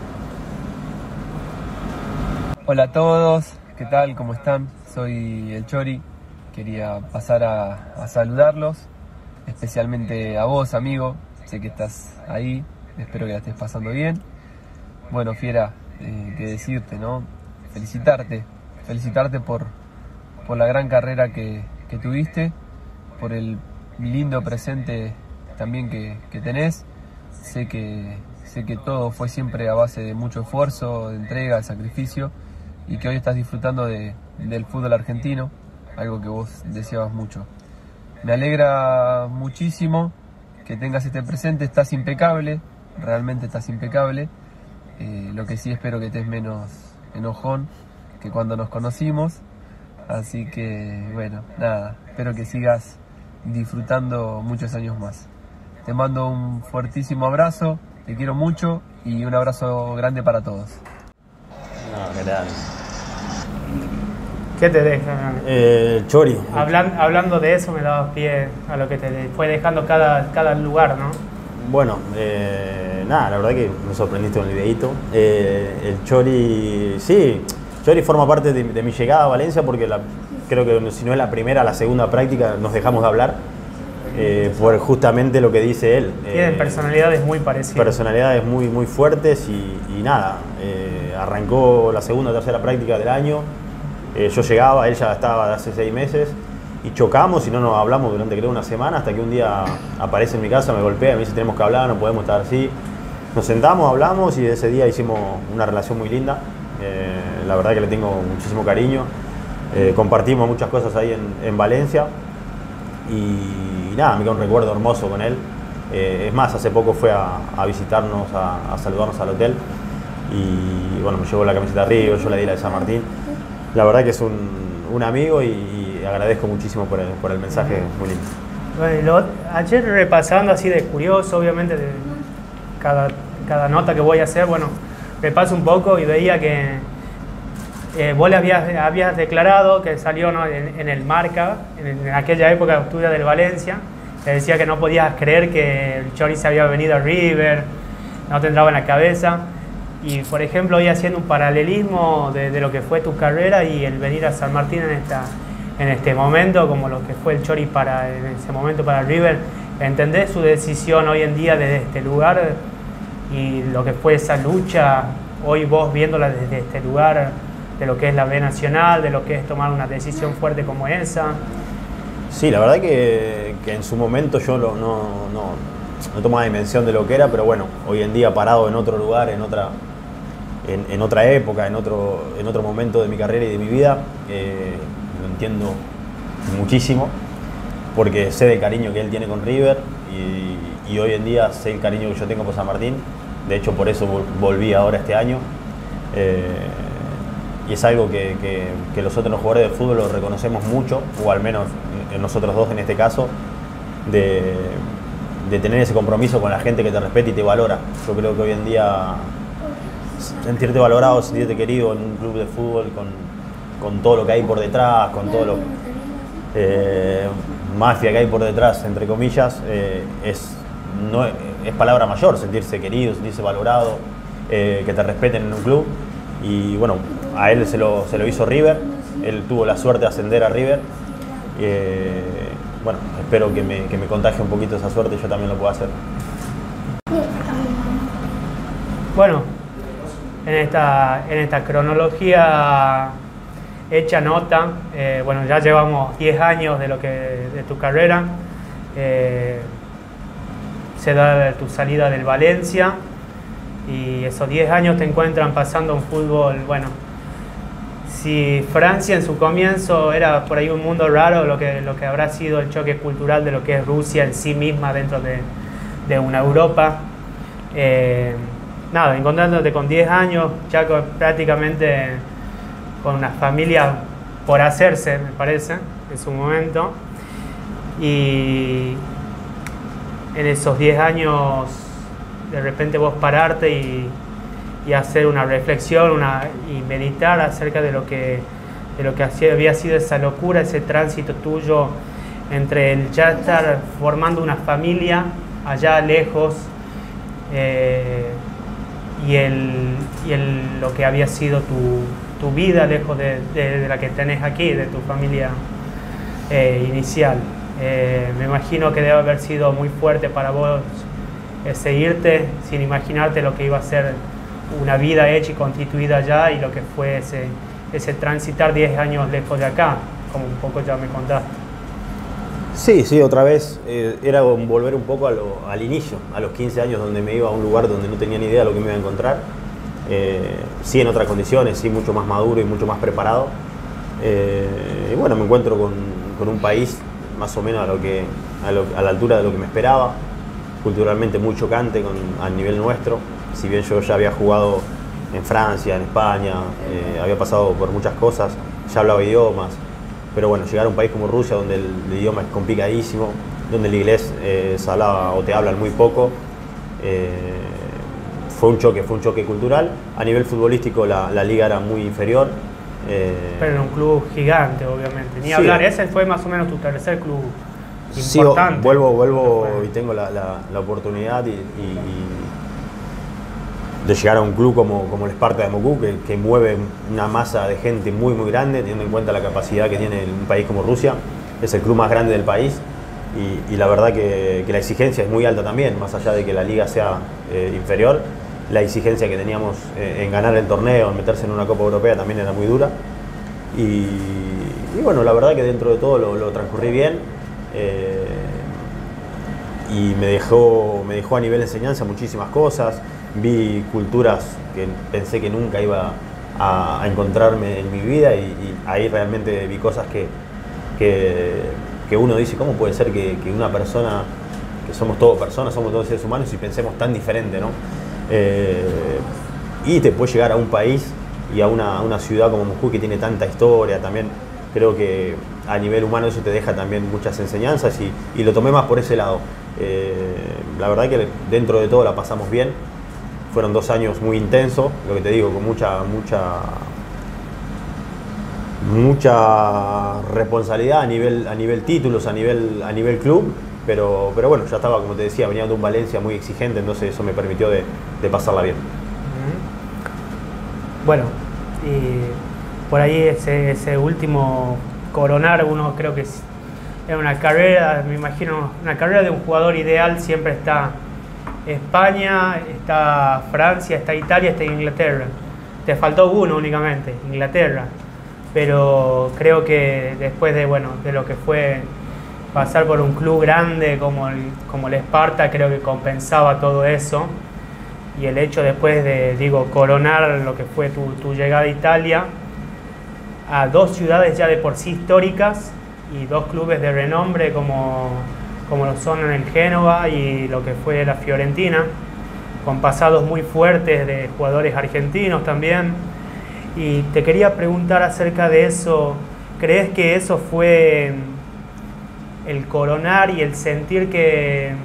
Hola a todos, ¿qué tal? ¿Cómo están? Soy el Chori, quería pasar a saludarlos, especialmente a vos, amigo, sé que estás ahí, espero que la estés pasando bien. Bueno, Fiera, qué decirte, ¿no? Felicitarte por la gran carrera que tuviste, por el lindo presente también que tenés. Sé que todo fue siempre a base de mucho esfuerzo, de entrega, de sacrificio, y que hoy estás disfrutando del fútbol argentino, algo que vos deseabas mucho. Me alegra muchísimo que tengas este presente, estás impecable, realmente estás impecable. Lo que sí espero que estés menos enojón que cuando nos conocimos. Así que, bueno, nada, espero que sigas disfrutando muchos años más. Te mando un fuertísimo abrazo, te quiero mucho y un abrazo grande para todos. No, qué grande. ¿Qué te deja? Chori. Hablando de eso, me dabas pie a lo que te fue dejando cada lugar, ¿no? Bueno, nada, la verdad que me sorprendiste con el videíto. El Chori, sí, Chori forma parte de mi llegada a Valencia porque creo que si no es la primera, la segunda práctica nos dejamos de hablar por justamente lo que dice él. Tienen personalidades muy parecidas. Personalidades muy, muy fuertes y nada, arrancó la segunda o tercera práctica del año. Yo llegaba, él ya estaba de hace 6 meses y chocamos y no nos hablamos durante creo una semana hasta que un día aparece en mi casa, me golpea, me dice tenemos que hablar, no podemos estar así. Nos sentamos, hablamos y ese día hicimos una relación muy linda. La verdad que le tengo muchísimo cariño. Compartimos muchas cosas ahí en Valencia y nada, me queda un recuerdo hermoso con él. Es más, hace poco fue a visitarnos, a saludarnos al hotel y bueno, me llevó la camiseta Río, yo le di la de San Martín. La verdad que es un amigo y agradezco muchísimo por el mensaje, muy lindo. Bueno, ayer repasando así de curioso, obviamente de cada nota que voy a hacer, bueno, repaso un poco y veía que vos le habías declarado que salió, ¿no?, en el Marca, en aquella época de octubre del Valencia, te decía que no podías creer que el Chori se había venido a River, no te entraba en la cabeza. Y por ejemplo, hoy haciendo un paralelismo de lo que fue tu carrera y el venir a San Martín en este momento, como lo que fue el Chori en ese momento para River, ¿entendés su decisión hoy en día desde este lugar y lo que fue esa lucha, hoy vos viéndola desde este lugar, de lo que es la B Nacional, de lo que es tomar una decisión fuerte como esa? Sí, la verdad que en su momento yo no tomaba dimensión de lo que era, pero bueno, hoy en día parado en otro lugar, en otra época, en otro momento de mi carrera y de mi vida, lo entiendo muchísimo, porque sé del cariño que él tiene con River y hoy en día sé el cariño que yo tengo por San Martín. De hecho, por eso volví ahora este año. Y es algo que los otros jugadores de fútbol lo reconocemos mucho, o al menos nosotros dos en este caso, de de tener ese compromiso con la gente que te respeta y te valora. Yo creo que hoy en día sentirte valorado, sentirte querido en un club de fútbol con todo lo que hay por detrás, con todo lo mafia que hay por detrás, entre comillas, es palabra mayor, sentirse querido, sentirse valorado, que te respeten en un club. Y bueno, a él se lo hizo River, él tuvo la suerte de ascender a River. Bueno, espero que me contagie un poquito esa suerte y yo también lo pueda hacer. Bueno, en esta cronología hecha nota, bueno, ya llevamos 10 años de tu carrera. Se da tu salida del Valencia y esos 10 años te encuentran pasando un fútbol, bueno, si Francia en su comienzo era por ahí un mundo raro, lo que habrá sido el choque cultural de lo que es Rusia en sí misma dentro de una Europa. Nada, encontrándote con 10 años, ya prácticamente con una familia por hacerse, me parece, en su momento. Y en esos 10 años, de repente vos pararte y hacer una reflexión y meditar acerca de lo que había sido esa locura, ese tránsito tuyo entre el ya estar formando una familia allá lejos y lo que había sido tu vida lejos de la que tenés aquí, de tu familia inicial. Me imagino que debe haber sido muy fuerte para vos seguirte sin imaginarte lo que iba a ser una vida hecha y constituida allá y lo que fue ese transitar 10 años lejos de acá, como un poco ya me contaste. Sí, otra vez era volver un poco al inicio, a los 15 años, donde me iba a un lugar donde no tenía ni idea de lo que me iba a encontrar. Sí, en otras condiciones, sí, mucho más maduro y mucho más preparado. Y bueno, me encuentro con un país más o menos a la altura de lo que me esperaba, culturalmente muy chocante a nivel nuestro. Si bien yo ya había jugado en Francia, en España, había pasado por muchas cosas, ya hablaba idiomas, pero bueno, llegar a un país como Rusia, donde el idioma es complicadísimo, donde el inglés se hablaba o te hablan muy poco, fue un choque cultural. A nivel futbolístico la liga era muy inferior. Pero en un club gigante, obviamente. Ni sí, hablar, ese fue más o menos tu tercer club sí, importante. Vuelvo y tengo la oportunidad de llegar a un club como el Sparta de Moscú, que mueve una masa de gente muy grande, teniendo en cuenta la capacidad que tiene un país como Rusia. Es el club más grande del país y la verdad que la exigencia es muy alta también, más allá de que la liga sea inferior. La exigencia que teníamos en ganar el torneo, en meterse en una Copa Europea también era muy dura. Y bueno, la verdad que dentro de todo lo transcurrí bien. Y me dejó a nivel de enseñanza muchísimas cosas. Vi culturas que pensé que nunca iba a encontrarme en mi vida y ahí realmente vi cosas que uno dice, ¿cómo puede ser que una persona, que somos todos personas, somos todos seres humanos y pensemos tan diferente, ¿no? Y te puede llegar a un país y a una ciudad como Moscú, que tiene tanta historia también. Creo que a nivel humano eso te deja también muchas enseñanzas y lo tomé más por ese lado. La verdad que dentro de todo la pasamos bien. Fueron 2 años muy intensos, lo que te digo, con mucha responsabilidad a nivel títulos, a nivel club. Pero bueno, ya estaba, como te decía, venía de un Valencia muy exigente, entonces eso me permitió de pasarla bien. Bueno, y por ahí ese último coronar, uno creo que es una carrera, me imagino, una carrera de un jugador ideal siempre está España, está Francia, está Italia, está Inglaterra. Te faltó uno únicamente, Inglaterra. Pero creo que después de lo que fue pasar por un club grande como el Sparta, creo que compensaba todo eso. Y el hecho después de, coronar lo que fue tu llegada a Italia, a 2 ciudades ya de por sí históricas y 2 clubes de renombre como lo son en el Génova y lo que fue la Fiorentina, con pasados muy fuertes de jugadores argentinos también. Y te quería preguntar acerca de eso. ¿Crees que eso fue el coronar y el sentir que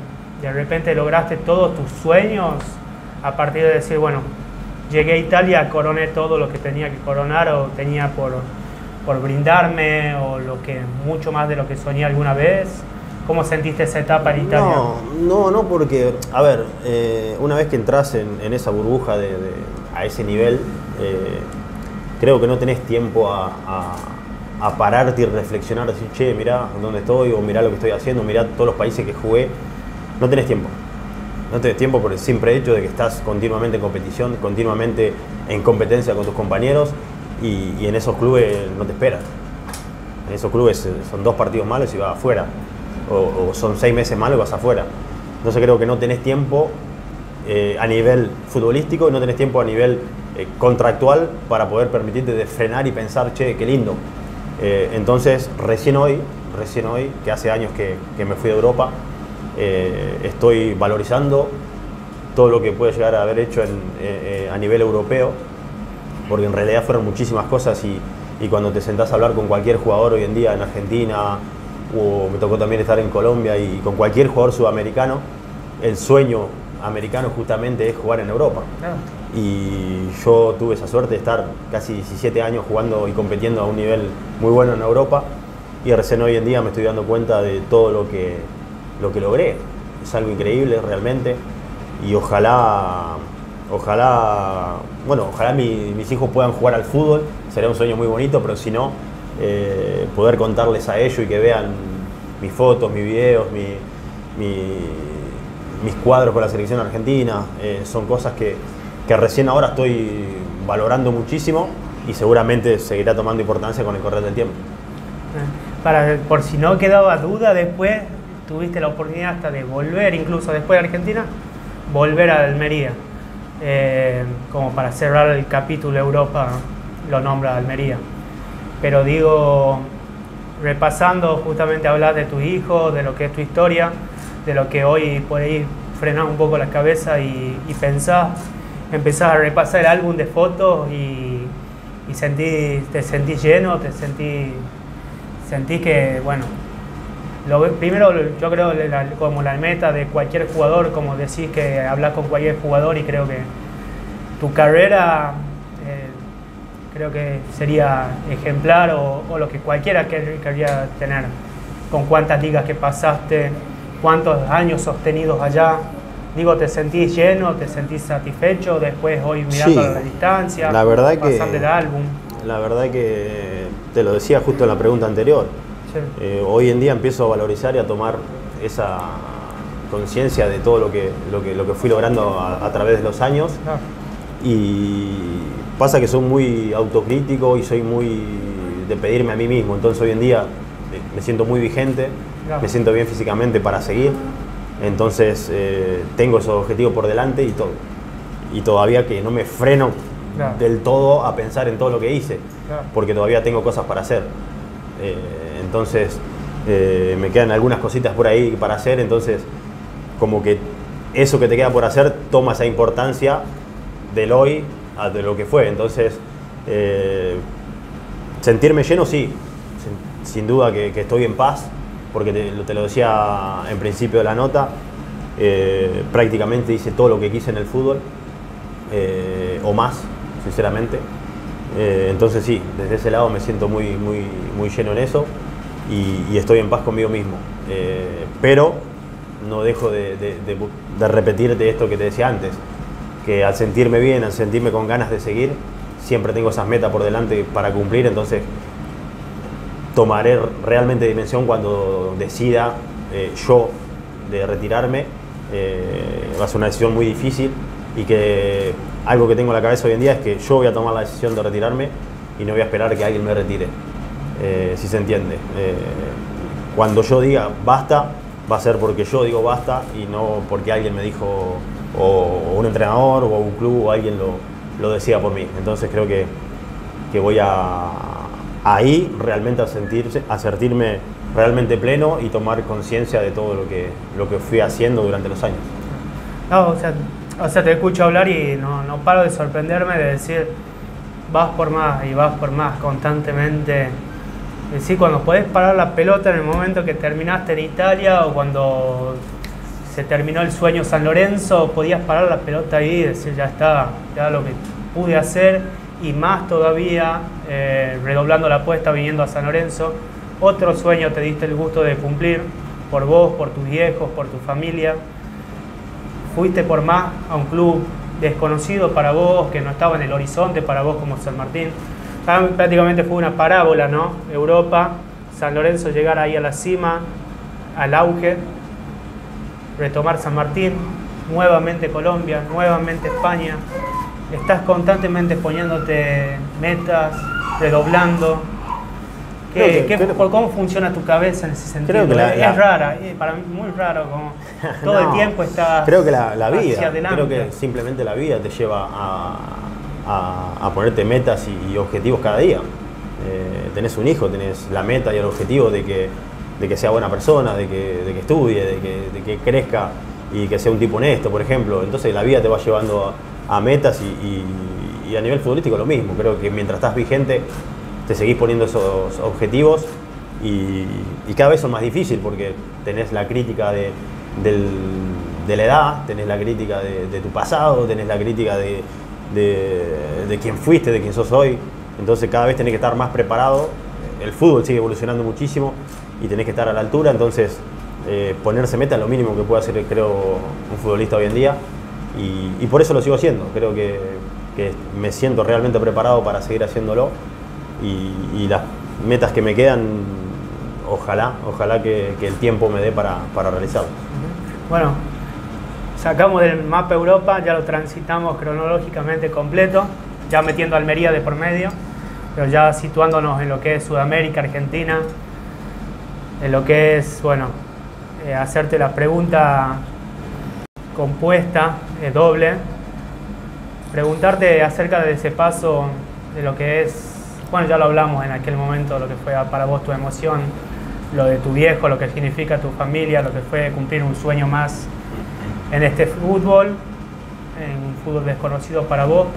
de repente lograste todos tus sueños a partir de decir, bueno, llegué a Italia, coroné todo lo que tenía que coronar o tenía por brindarme o mucho más de lo que soñé alguna vez? ¿Cómo sentiste esa etapa en Italia? No, porque, a ver, una vez que entras en esa burbuja a ese nivel, creo que no tenés tiempo a pararte y reflexionar, decir, che, mirá dónde estoy, o mirá lo que estoy haciendo, mirá todos los países que jugué. No tenés tiempo. No tenés tiempo por el simple hecho de que estás continuamente en competición, continuamente en competencia con tus compañeros, y en esos clubes no te esperan. En esos clubes son 2 partidos malos y vas afuera. O son 6 meses malos y vas afuera. Entonces creo que no tenés tiempo a nivel futbolístico y no tenés tiempo a nivel contractual para poder permitirte de frenar y pensar, che, qué lindo. Entonces recién hoy, que hace años que me fui de Europa, estoy valorizando todo lo que puede llegar a haber hecho a nivel europeo, porque en realidad fueron muchísimas cosas y cuando te sentás a hablar con cualquier jugador hoy en día en Argentina, o me tocó también estar en Colombia, y con cualquier jugador sudamericano, el sueño americano justamente es jugar en Europa. Claro. Y yo tuve esa suerte de estar casi 17 años jugando y compitiendo a un nivel muy bueno en Europa, y recién hoy en día me estoy dando cuenta de todo lo que logré. Es algo increíble realmente, y ojalá mis hijos puedan jugar al fútbol. Sería un sueño muy bonito, pero si no, poder contarles a ellos y que vean mis fotos, mis videos, mis cuadros con la selección argentina, son cosas que recién ahora estoy valorando muchísimo y seguramente seguirá tomando importancia con el correr del tiempo. Por si no quedaba duda, después tuviste la oportunidad hasta de volver, incluso después de Argentina, volver a Almería. Como para cerrar el capítulo Europa, lo nombra Almería. Pero digo, repasando, justamente hablar de tu hijo, de lo que es tu historia, de lo que hoy por ahí frenás un poco la cabeza y empezás a repasar el álbum de fotos y te sentís lleno, sentís que, bueno, primero yo creo como la meta de cualquier jugador, como decís que hablas con cualquier jugador, y creo que tu carrera creo que sería ejemplar o lo que cualquiera quería tener, con cuántas ligas que pasaste, cuántos años sostenidos allá. Digo, ¿te sentís lleno, te sentís satisfecho después hoy mirando a la distancia, la verdad pasando el álbum? La verdad que te lo decía justo en la pregunta anterior. Sí. Hoy en día empiezo a valorizar y a tomar esa conciencia de todo lo que fui logrando a través de los años. Ah. Y pasa que soy muy autocrítico y soy muy de pedirme a mí mismo. Entonces hoy en día me siento muy vigente, me siento bien físicamente para seguir. Entonces tengo esos objetivos por delante y todavía que no me freno del todo a pensar en todo lo que hice, porque todavía tengo cosas para hacer. Entonces me quedan algunas cositas por ahí para hacer, entonces como que eso que te queda por hacer toma esa importancia del hoy a de lo que fue. Entonces sentirme lleno, sí, sin duda que estoy en paz, porque te lo decía en principio de la nota, prácticamente hice todo lo que quise en el fútbol, o más, sinceramente. Entonces sí, desde ese lado me siento muy lleno en eso y estoy en paz conmigo mismo. Pero no dejo de repetirte esto que te decía antes, que al sentirme bien, al sentirme con ganas de seguir, siempre tengo esas metas por delante para cumplir. Entonces tomaré realmente dimensión cuando decida yo de retirarme. Va a ser una decisión muy difícil, y que algo que tengo en la cabeza hoy en día es que yo voy a tomar la decisión de retirarme y no voy a esperar que alguien me retire, si se entiende. Cuando yo diga basta, va a ser porque yo digo basta y no porque alguien me dijo, o un entrenador o un club o alguien lo decida por mí. Entonces creo que voy ahí realmente a sentirme realmente pleno y tomar conciencia de todo lo que fui haciendo durante los años. No, o sea, te escucho hablar y no paro de sorprenderme, de decir, vas por más y vas por más constantemente. Es decir, cuando podés parar la pelota en el momento que terminaste en Italia, o cuando se terminó el sueño San Lorenzo, podías parar la pelota ahí y decir ya está, ya lo que pude hacer y más todavía, redoblando la apuesta, viniendo a San Lorenzo. Otro sueño te diste el gusto de cumplir por vos, por tus viejos, por tu familia. Fuiste por más a un club desconocido para vos, que no estaba en el horizonte para vos como San Martín. Prácticamente fue una parábola, ¿no? Europa, San Lorenzo, llegar ahí a la cima, al auge, retomar San Martín, nuevamente Colombia, nuevamente España. Estás constantemente poniéndote metas, redoblando. ¿Cómo funciona tu cabeza en ese sentido? Creo que es rara, para mí muy raro, como todo el tiempo estás creo que la vida, hacia adelante. creo que simplemente la vida te lleva a ponerte metas y objetivos cada día. Tenés un hijo, tenés la meta y el objetivo de que sea buena persona, de que estudie, de que crezca y que sea un tipo honesto, por ejemplo. Entonces la vida te va llevando a metas y a nivel futbolístico lo mismo. Creo que mientras estás vigente te seguís poniendo esos objetivos y cada vez son más difíciles porque tenés la crítica de la edad, tenés la crítica de tu pasado, tenés la crítica de quién fuiste, de quién sos hoy. Entonces cada vez tenés que estar más preparado. El fútbol sigue evolucionando muchísimo y tenés que estar a la altura. Entonces ponerse meta es lo mínimo que puede hacer, creo, un futbolista hoy en día y por eso lo sigo haciendo. Creo que me siento realmente preparado para seguir haciéndolo y las metas que me quedan, ojalá que el tiempo me dé para realizarlas. Bueno, sacamos del mapa Europa, ya lo transitamos cronológicamente completo, ya metiendo Almería de por medio, pero ya situándonos en lo que es Sudamérica, Argentina, en lo que es, bueno, hacerte la pregunta compuesta, doble, preguntarte acerca de ese paso, de lo que es, bueno, ya lo hablamos en aquel momento, lo que fue para vos tu emoción, lo de tu viejo, lo que significa tu familia, lo que fue cumplir un sueño más en este fútbol, en un fútbol desconocido para vos,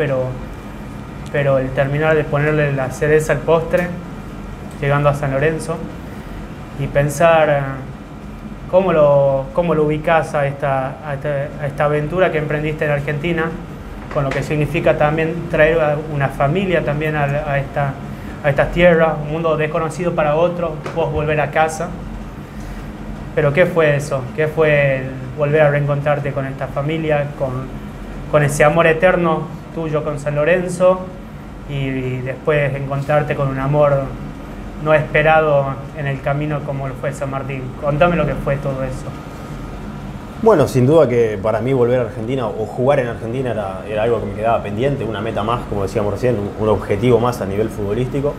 pero el terminar de ponerle la cereza al postre, llegando a San Lorenzo, y pensar cómo lo ubicás a esta aventura que emprendiste en Argentina, con lo que significa también traer una familia también a estas tierras, un mundo desconocido para otros, vos volver a casa. Pero ¿qué fue eso? ¿Qué fue el volver a reencontrarte con esta familia, con ese amor eterno tuyo con San Lorenzo y después encontrarte con un amor no esperado en el camino como lo fue San Martín? Contame lo que fue todo eso. Bueno, sin duda que para mí volver a Argentina o jugar en Argentina era algo que me quedaba pendiente, una meta más, como decíamos recién, un objetivo más a nivel futbolístico.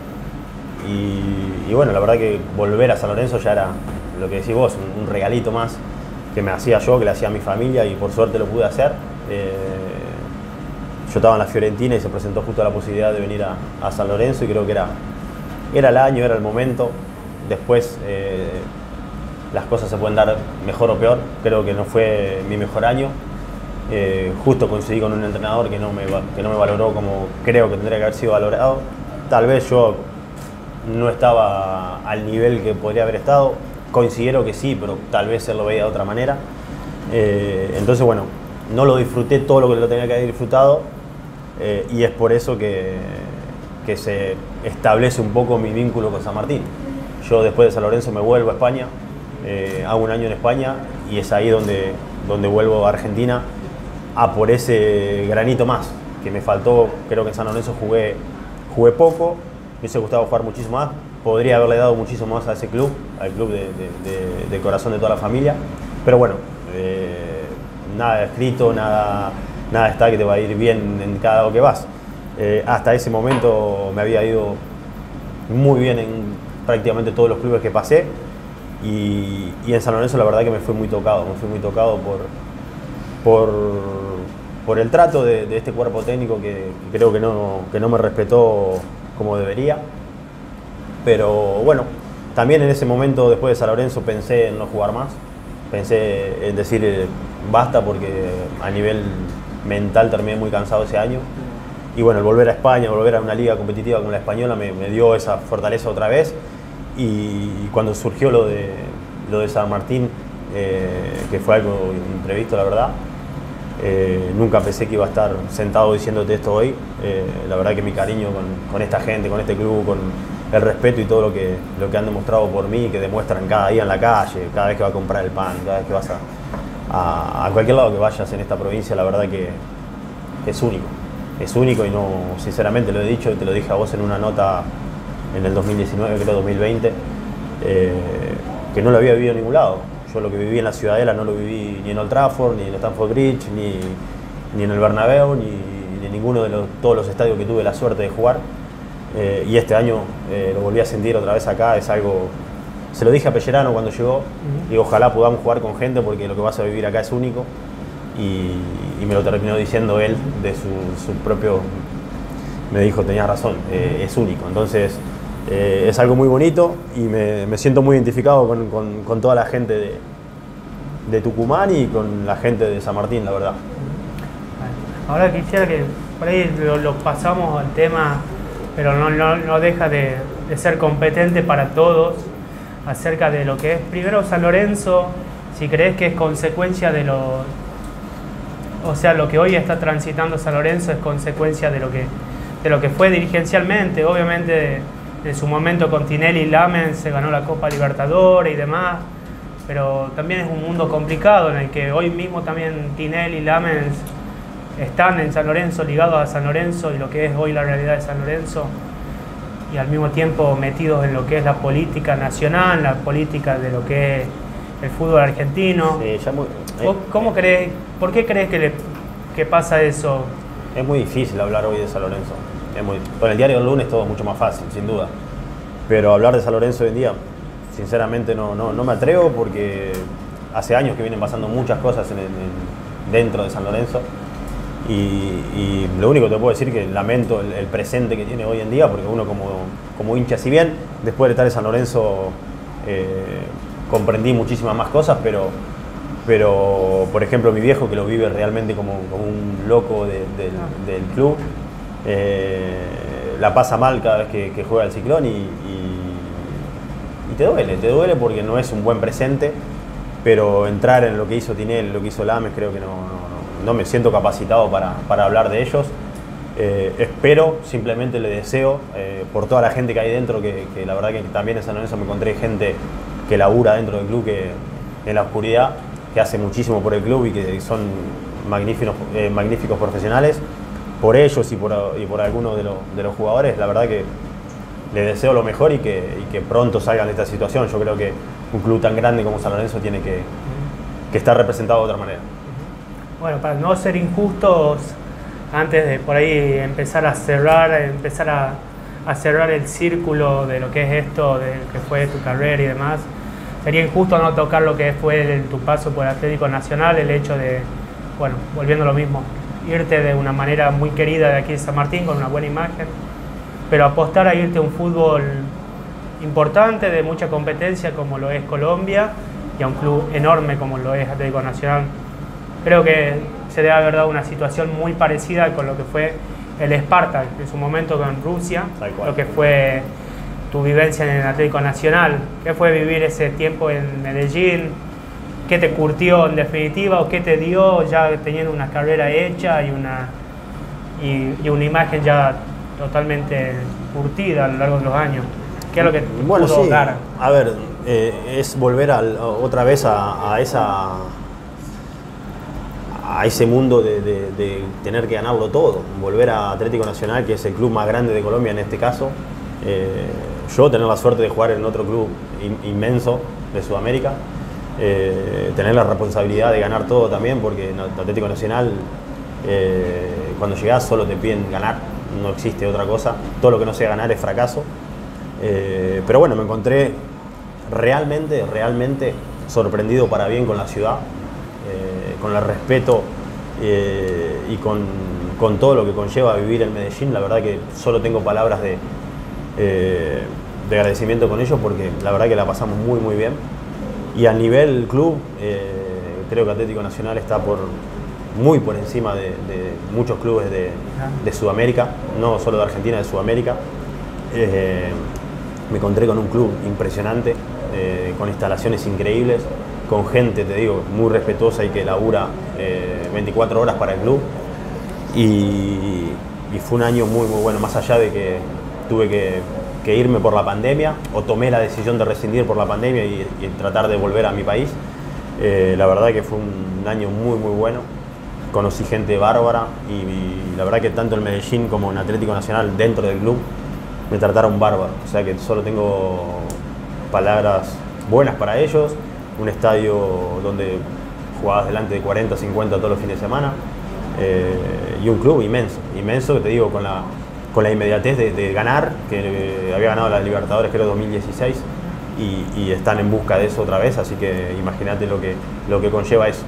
Y bueno, la verdad que volver a San Lorenzo ya era, lo que decís vos, un regalito más que me hacía yo, que le hacía a mi familia y por suerte lo pude hacer. Yo estaba en la Fiorentina y se presentó justo la posibilidad de venir a San Lorenzo y creo que era el año, era el momento. Después las cosas se pueden dar mejor o peor, creo que no fue mi mejor año. Justo coincidí con un entrenador que no me valoró como creo que tendría que haber sido valorado. Tal vez yo no estaba al nivel que podría haber estado, considero que sí, pero tal vez él lo veía de otra manera. Entonces bueno, no lo disfruté todo lo que lo tenía que haber disfrutado y es por eso que se establece un poco mi vínculo con San Martín. Yo después de San Lorenzo me vuelvo a España, hago un año en España y es ahí donde vuelvo a Argentina a por ese granito más que me faltó. Creo que en San Lorenzo jugué poco, me hubiese gustado jugar muchísimo más, podría haberle dado muchísimo más a ese club, al club de corazón de toda la familia, pero bueno, nada escrito, nada está que te va a ir bien en cada lado que vas. Hasta ese momento me había ido muy bien en prácticamente todos los clubes que pasé y en San Lorenzo la verdad que me fui muy tocado por el trato de este cuerpo técnico que creo que no me respetó como debería. Pero bueno, también en ese momento después de San Lorenzo pensé en no jugar más, pensé en decir basta porque a nivel mental terminé muy cansado ese año. Y bueno, el volver a España, volver a una liga competitiva como la española me dio esa fortaleza otra vez. Y cuando surgió lo de San Martín, que fue algo imprevisto, la verdad. Nunca pensé que iba a estar sentado diciéndote esto hoy. La verdad que mi cariño con esta gente, con este club, con el respeto y todo lo que han demostrado por mí, que demuestran cada día en la calle, cada vez que vas a comprar el pan, cada vez que vas a cualquier lado que vayas en esta provincia, la verdad que es único. Es único y no, sinceramente lo he dicho y te lo dije a vos en una nota en el 2019, creo 2020, que no lo había vivido en ningún lado. Yo lo que viví en la Ciudadela no lo viví ni en Old Trafford, ni en Stamford Bridge, ni en el Bernabéu, ni en ninguno de todos los estadios que tuve la suerte de jugar. Y este año lo volví a sentir otra vez acá, es algo... Se lo dije a Pellerano cuando llegó, y ojalá podamos jugar con gente porque lo que vas a vivir acá es único. Y me lo terminó diciendo él de su propio... Me dijo, tenías razón, es único. Entonces es algo muy bonito y me siento muy identificado con toda la gente de Tucumán y con la gente de San Martín, la verdad. Ahora quisiera que por ahí lo pasamos al tema, pero no deja de ser competente para todos acerca de lo que es primero San Lorenzo, si crees que es consecuencia de lo... O sea, lo que hoy está transitando San Lorenzo es consecuencia de lo que fue dirigencialmente. Obviamente, en su momento con Tinelli y Lamens se ganó la Copa Libertadores y demás, pero también es un mundo complicado en el que hoy mismo también Tinelli y Lamens están en San Lorenzo, ligados a San Lorenzo y lo que es hoy la realidad de San Lorenzo, y al mismo tiempo metidos en lo que es la política nacional, la política de lo que es el fútbol argentino. Sí, ¿Cómo crees, por qué crees que pasa eso? Es muy difícil hablar hoy de San Lorenzo. Con el diario del lunes todo es mucho más fácil, sin duda. Pero hablar de San Lorenzo hoy en día, sinceramente no me atrevo porque hace años que vienen pasando muchas cosas dentro de San Lorenzo. Y lo único que te puedo decir es que lamento el presente que tiene hoy en día, porque uno como hincha, si bien después de estar en San Lorenzo comprendí muchísimas más cosas, pero por ejemplo mi viejo, que lo vive realmente como un loco del club, la pasa mal cada vez que juega el Ciclón y te duele porque no es un buen presente, pero entrar en lo que hizo Tinel, lo que hizo Lames, creo que no me siento capacitado para hablar de ellos. Espero, simplemente le deseo por toda la gente que hay dentro, que la verdad que también en San Lorenzo me encontré gente que labura dentro del club, que en la oscuridad, que hace muchísimo por el club y que son magníficos profesionales. Por ellos y por algunos de los jugadores, la verdad que les deseo lo mejor y que pronto salgan de esta situación. Yo creo que un club tan grande como San Lorenzo tiene que estar representado de otra manera. Bueno, para no ser injustos, antes de por ahí empezar a cerrar el círculo de lo que es esto, de que fue tu carrera y demás, sería injusto no tocar lo que fue tu paso por el Atlético Nacional, el hecho de, bueno, volviendo a lo mismo, irte de una manera muy querida de aquí de San Martín con una buena imagen, pero apostar a irte a un fútbol importante, de mucha competencia como lo es Colombia, y a un club enorme como lo es Atlético Nacional. Creo que se debe haber dado una situación muy parecida con lo que fue el Spartak en su momento con Rusia, lo que fue tu vivencia en el Atlético Nacional. ¿Qué fue vivir ese tiempo en Medellín? ¿Qué te curtió en definitiva o qué te dio ya teniendo una carrera hecha y una imagen ya totalmente curtida a lo largo de los años? ¿Qué es lo que pudo dar? A ver, es volver otra vez a ese mundo de tener que ganarlo todo, volver a Atlético Nacional, que es el club más grande de Colombia en este caso. Yo tener la suerte de jugar en otro club inmenso de Sudamérica, tener la responsabilidad de ganar todo también, porque en Atlético Nacional cuando llegás solo te piden ganar, no existe otra cosa, todo lo que no sea ganar es fracaso. Pero bueno, me encontré realmente sorprendido para bien con la ciudad, con el respeto y con todo lo que conlleva vivir en Medellín. La verdad que solo tengo palabras de agradecimiento con ellos, porque la verdad que la pasamos muy bien. Y a nivel club, creo que Atlético Nacional está muy por encima de muchos clubes de Sudamérica, no solo de Argentina, de Sudamérica. Me encontré con un club impresionante, con instalaciones increíbles, con gente, te digo, muy respetuosa y que labura 24 horas para el club. Y fue un año muy bueno, más allá de que tuve que irme por la pandemia, o tomé la decisión de rescindir por la pandemia y tratar de volver a mi país. La verdad que fue un año muy bueno. Conocí gente bárbara y la verdad que tanto en Medellín como en Atlético Nacional, dentro del club, me trataron bárbaro. O sea que solo tengo palabras buenas para ellos. Un estadio donde jugabas delante de 40, 50 todos los fines de semana. Y un club inmenso, que te digo, con la inmediatez de ganar, que había ganado las Libertadores creo 2016 y están en busca de eso otra vez, así que imagínate lo que conlleva eso.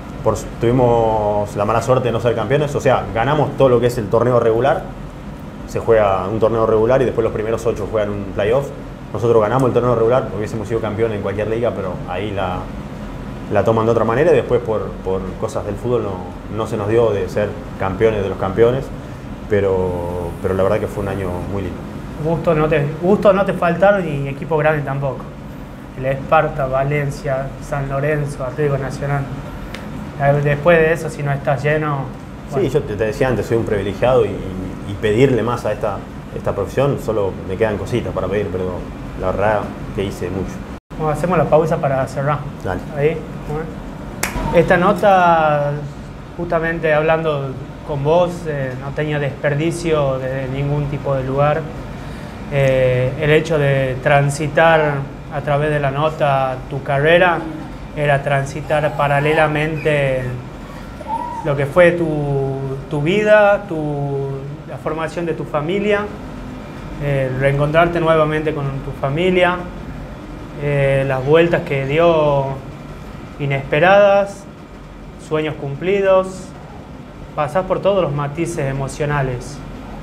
Tuvimos la mala suerte de no ser campeones, o sea, ganamos todo lo que es el torneo regular, se juega un torneo regular y después los primeros 8 juegan un playoff. Nosotros ganamos el torneo regular, hubiésemos sido campeones en cualquier liga, pero ahí la toman de otra manera y después por cosas del fútbol no se nos dio de ser campeones de los campeones, pero la verdad que fue un año muy lindo. Gustos no te faltaron y equipo grande tampoco. El Esparta, Valencia, San Lorenzo, Atlético Nacional. Después de eso, si no estás lleno... Bueno. Sí, yo te decía antes, soy un privilegiado y pedirle más a esta profesión, solo me quedan cositas para pedir, pero la verdad que hice mucho. Bueno, hacemos la pausa para cerrar. Dale. Ahí. Esta nota, justamente hablando con vos, no tenía desperdicio de ningún tipo de lugar. El hecho de transitar a través de la nota tu carrera era transitar paralelamente lo que fue tu vida, la formación de tu familia, reencontrarte nuevamente con tu familia, las vueltas que dio inesperadas, sueños cumplidos, pasás por todos los matices emocionales.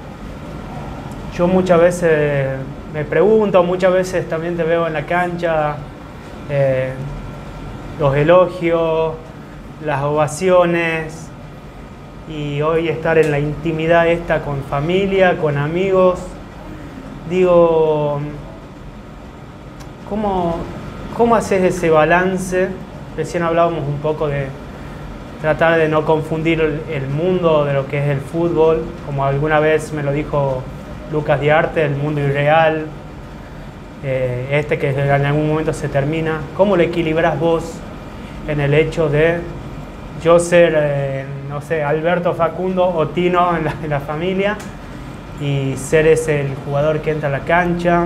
Yo muchas veces me pregunto, muchas veces también te veo en la cancha, los elogios, las ovaciones, y hoy estar en la intimidad esta con familia, con amigos. Digo, ¿cómo haces ese balance? Recién hablábamos un poco de tratar de no confundir el mundo de lo que es el fútbol, como alguna vez me lo dijo Lucas Diarte, el mundo irreal, que en algún momento se termina. ¿Cómo lo equilibrás vos en el hecho de yo ser, no sé, Alberto, Facundo o Tino en la familia y ser ese el jugador que entra a la cancha?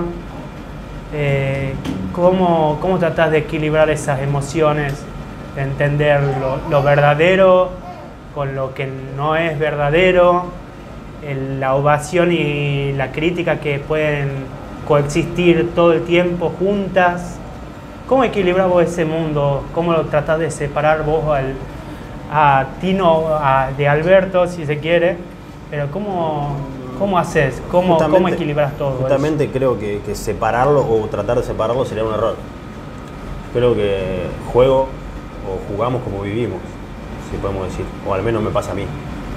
¿Cómo tratás de equilibrar esas emociones, de entender lo verdadero con lo que no es verdadero, la ovación y la crítica que pueden coexistir todo el tiempo juntas? ¿Cómo equilibrás vos ese mundo? ¿Cómo lo tratás de separar vos a Tino de Alberto, si se quiere? Pero ¿cómo haces? ¿Cómo equilibras todo justamente eso? Creo que separarlo o tratar de separarlo sería un error. Creo que juego o jugamos como vivimos, si podemos decir, o al menos me pasa a mí.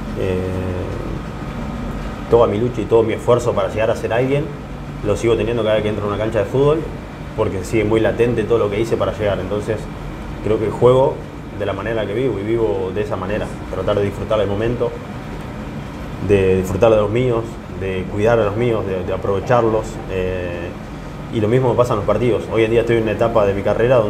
Toda mi lucha y todo mi esfuerzo para llegar a ser alguien lo sigo teniendo cada vez que entro en una cancha de fútbol, porque sigue muy latente todo lo que hice para llegar. Entonces creo que juego de la manera que vivo y vivo de esa manera, tratar de disfrutar del momento, de disfrutar de los míos, de cuidar a los míos, de aprovecharlos, y lo mismo me pasa en los partidos. Hoy en día estoy en una etapa de mi carrera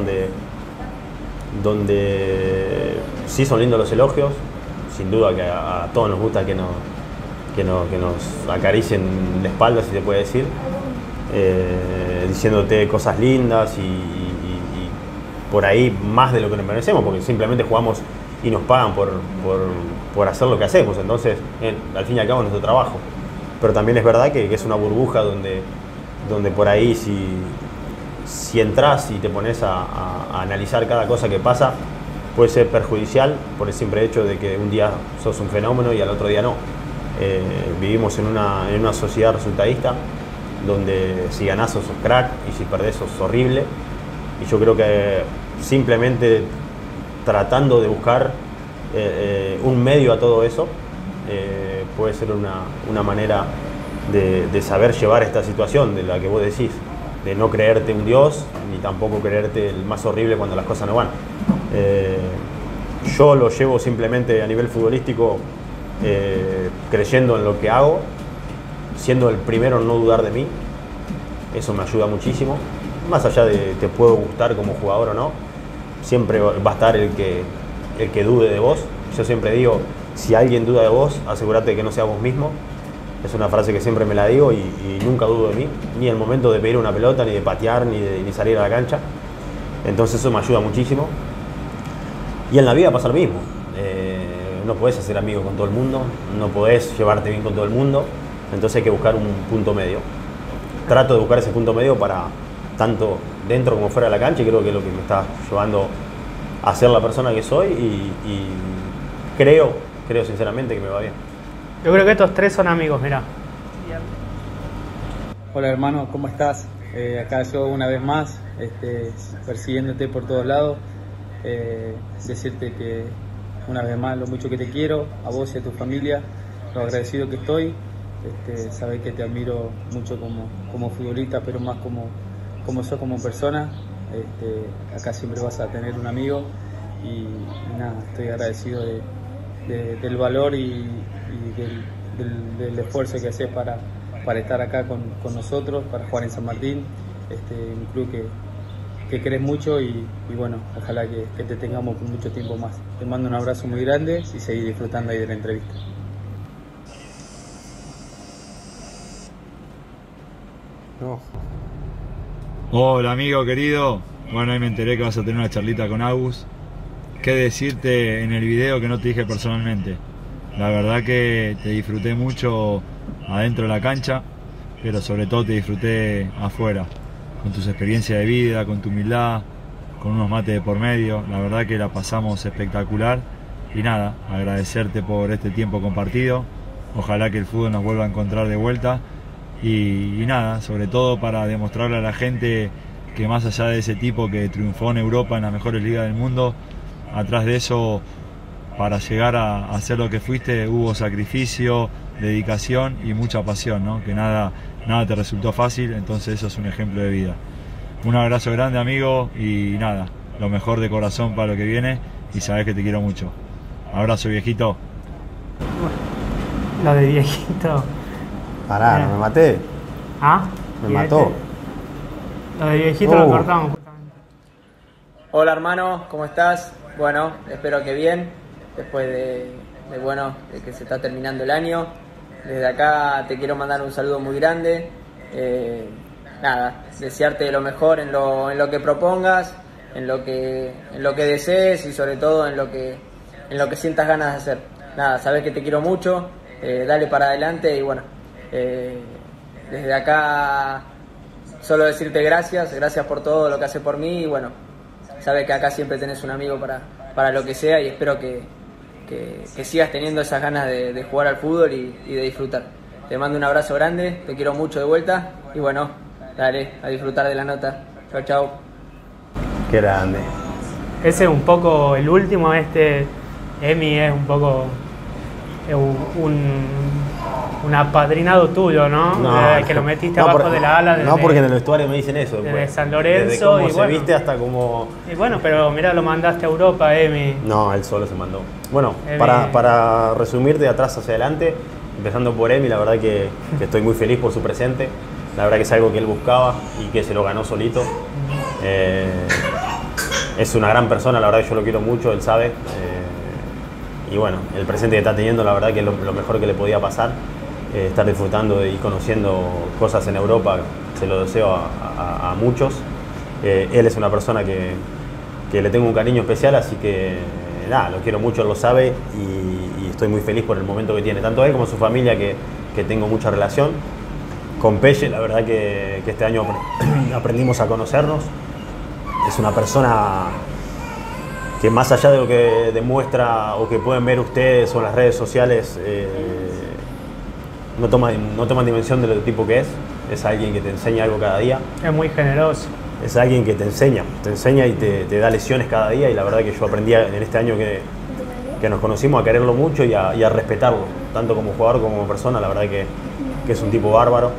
donde sí son lindos los elogios, sin duda que a todos nos gusta que nos acaricien la espalda, si se puede decir, diciéndote cosas lindas y por ahí más de lo que nos merecemos, porque simplemente jugamos y nos pagan por hacer lo que hacemos. Entonces, al fin y al cabo es nuestro trabajo. Pero también es verdad que es una burbuja donde por ahí si entras y te pones a analizar cada cosa que pasa, puede ser perjudicial por el simple hecho de que un día sos un fenómeno y al otro día no. Vivimos en una sociedad resultadista donde si ganás sos crack y si perdés sos horrible. Y yo creo que simplemente tratando de buscar un medio a todo eso puede ser una manera de saber llevar esta situación de la que vos decís, de no creerte un dios ni tampoco creerte el más horrible cuando las cosas no van. Yo lo llevo simplemente a nivel futbolístico, creyendo en lo que hago, siendo el primero en no dudar de mí. Eso me ayuda muchísimo. Más allá de te puedo gustar como jugador o no, siempre va a estar el que dude de vos. Yo siempre digo, si alguien duda de vos, asegúrate de que no sea vos mismo. Es una frase que siempre me la digo y nunca dudo de mí, ni en el momento de pedir una pelota, ni de patear, ni salir a la cancha. Entonces eso me ayuda muchísimo. Y en la vida pasa lo mismo. No podés hacer amigos con todo el mundo, no podés llevarte bien con todo el mundo, entonces hay que buscar un punto medio. Trato de buscar ese punto medio para tanto dentro como fuera de la cancha, y creo que es lo que me está llevando a ser la persona que soy y creo sinceramente que me va bien. Yo creo que estos tres son amigos, mirá. Hola hermano, ¿cómo estás? Acá yo una vez más, persiguiéndote por todos lados, decirte que una vez más lo mucho que te quiero, a vos y a tu familia, lo agradecido que estoy. Sabés que te admiro mucho como futbolista, pero más como sos como persona. Acá siempre vas a tener un amigo y nada, estoy agradecido del valor y del esfuerzo que haces para estar acá con nosotros, para jugar en San Martín, un club que querés mucho y bueno, ojalá que te tengamos por mucho tiempo más. Te mando un abrazo muy grande y seguí disfrutando ahí de la entrevista. No. Hola amigo querido, bueno, ahí me enteré que vas a tener una charlita con Agus. ¿Qué decirte en el video que no te dije personalmente? La verdad que te disfruté mucho adentro de la cancha, pero sobre todo te disfruté afuera, con tus experiencias de vida, con tu humildad, con unos mates de por medio. La verdad que la pasamos espectacular y nada, agradecerte por este tiempo compartido. Ojalá que el fútbol nos vuelva a encontrar de vuelta y nada, sobre todo para demostrarle a la gente que más allá de ese tipo que triunfó en Europa en las mejores ligas del mundo, atrás de eso, para llegar a ser lo que fuiste, hubo sacrificio, dedicación y mucha pasión, ¿no? Que nada te resultó fácil, entonces eso es un ejemplo de vida. Un abrazo grande amigo y nada, lo mejor de corazón para lo que viene y sabés que te quiero mucho. Abrazo viejito. Lo de viejito. Pará, no me maté. ¿Ah? Me mató. Lo de viejito lo cortamos justamente. Hola hermano, ¿cómo estás? Bueno, espero que bien, después de que se está terminando el año. Desde acá te quiero mandar un saludo muy grande. Nada, desearte lo mejor en lo que propongas, en lo que desees y sobre todo en lo que sientas ganas de hacer. Nada, sabes que te quiero mucho, dale para adelante y bueno, desde acá solo decirte gracias por todo lo que haces por mí y bueno, sabes que acá siempre tenés un amigo para lo que sea y espero que sigas teniendo esas ganas de jugar al fútbol y de disfrutar. Te mando un abrazo grande, te quiero mucho de vuelta y bueno, dale, a disfrutar de la nota. Chao, chao. Qué grande. Ese es un poco el último, Emi es un poco un apadrinado tuyo, ¿no? Que lo metiste abajo de la ala. No, porque en el vestuario me dicen eso. Desde San Lorenzo. Desde cómo y se bueno, viste hasta cómo... Y bueno, pero mirá, lo mandaste a Europa, Emi. No, él solo se mandó. Bueno, Emi. para resumir de atrás hacia adelante, empezando por Emi, la verdad que estoy muy feliz por su presente. La verdad que es algo que él buscaba y que se lo ganó solito. Es una gran persona, la verdad que yo lo quiero mucho, él sabe. Y bueno, el presente que está teniendo, la verdad que es lo mejor que le podía pasar. Estar disfrutando y conociendo cosas en Europa, se lo deseo a muchos. Él es una persona que le tengo un cariño especial, así que nada, lo quiero mucho, él lo sabe y estoy muy feliz por el momento que tiene, tanto él como su familia, que tengo mucha relación. Con Pelle, la verdad que este año aprendimos a conocernos. Es una persona que más allá de lo que demuestra o que pueden ver ustedes o en las redes sociales, no toma dimensión de lo tipo que es. Es alguien que te enseña algo cada día. Es muy generoso. Es alguien que te enseña y te da lecciones cada día y la verdad que yo aprendí en este año que nos conocimos a quererlo mucho y a respetarlo, tanto como jugador como como persona. La verdad que es un tipo bárbaro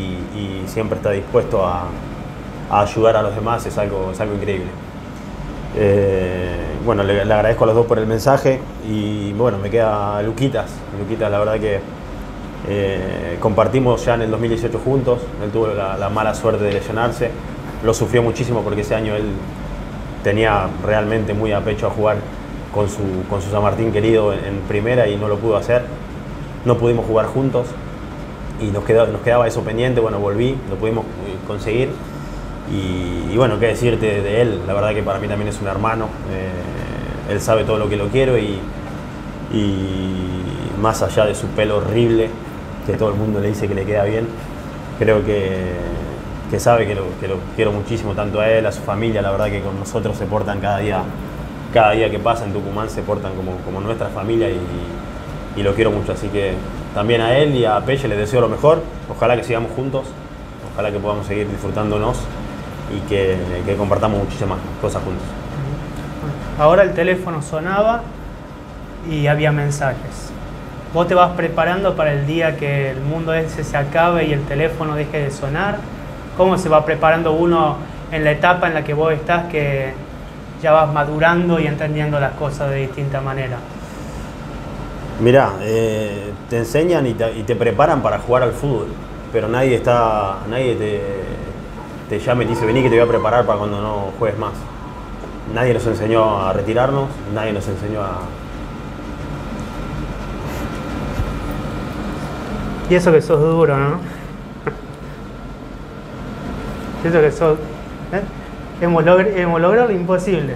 y siempre está dispuesto a ayudar a los demás, es algo increíble. Bueno, le agradezco a los dos por el mensaje y bueno, me queda Luquitas. Luquitas, la verdad que compartimos ya en el 2018 juntos. Él tuvo la mala suerte de lesionarse, lo sufrió muchísimo porque ese año él tenía realmente muy a pecho a jugar con su San Martín querido en primera y no lo pudo hacer. No pudimos jugar juntos y nos quedaba eso pendiente. Bueno, volví, lo pudimos conseguir. Y bueno, qué decirte de él, la verdad que para mí también es un hermano, él sabe todo lo que lo quiero y más allá de su pelo horrible, que todo el mundo le dice que le queda bien, creo que sabe que lo quiero muchísimo, tanto a él, a su familia, la verdad que con nosotros se portan cada día que pasa en Tucumán, se portan como nuestra familia y lo quiero mucho, así que también a él y a Pelle les deseo lo mejor, ojalá que sigamos juntos, ojalá que podamos seguir disfrutándonos y que compartamos muchísimas cosas juntos. Ahora el teléfono sonaba y había mensajes. ¿Vos te vas preparando para el día que el mundo ese se acabe y el teléfono deje de sonar? ¿Cómo se va preparando uno en la etapa en la que vos estás, que ya vas madurando y entendiendo las cosas de distinta manera? Mirá, te enseñan y te preparan para jugar al fútbol, pero nadie te llama y te dice vení que te voy a preparar para cuando no juegues más. Nadie nos enseñó a retirarnos, nadie nos enseñó a... Y eso que sos duro, ¿no? Eso que sos... Hemos logrado lo imposible.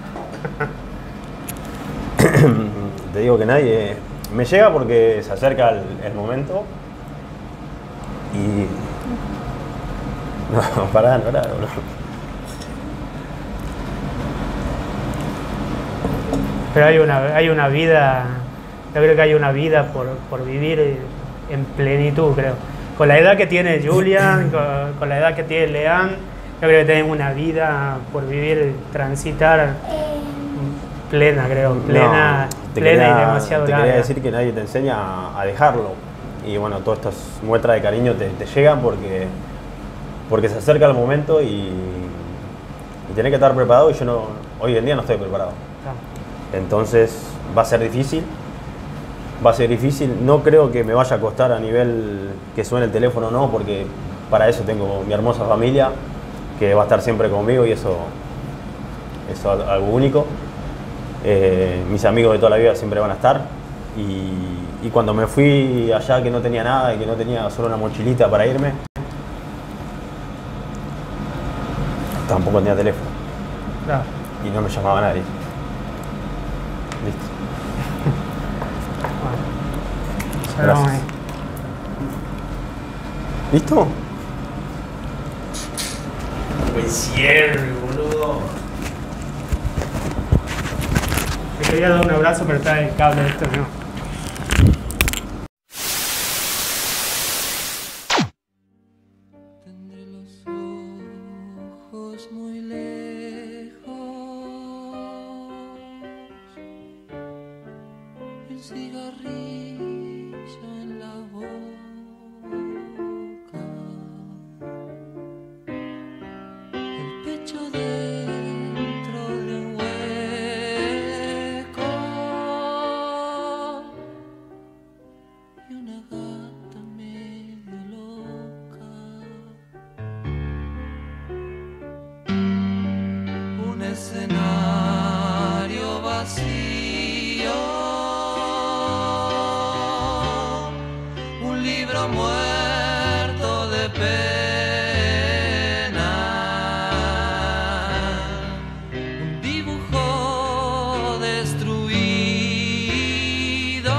Te digo que nadie... Me llega porque se acerca el momento y... No, pará, bro. Pero hay una vida, yo creo que hay una vida por vivir en plenitud, creo. Con la edad que tiene Julián, con la edad que tiene Leán, yo creo que tenemos una vida por vivir, transitar plena, creo, plena y demasiado larga. Te quería decir que nadie te enseña a dejarlo. Y bueno, todas estas muestras de cariño te llegan porque se acerca el momento y tenés que estar preparado y yo hoy en día no estoy preparado. Entonces va a ser difícil, no creo que me vaya a costar a nivel que suene el teléfono, no, porque para eso tengo mi hermosa familia que va a estar siempre conmigo y eso es algo único. Mis amigos de toda la vida siempre van a estar y cuando me fui allá que no tenía nada y que no tenía solo una mochilita para irme, tampoco tenía teléfono. Claro. Y no me llamaba nadie. Listo. Bueno, gracias. ¿Listo? Buen cierre, boludo. Te quería dar un abrazo, pero está el cable de esto, no. Escenario vacío, un libro muerto de pena, un dibujo destruido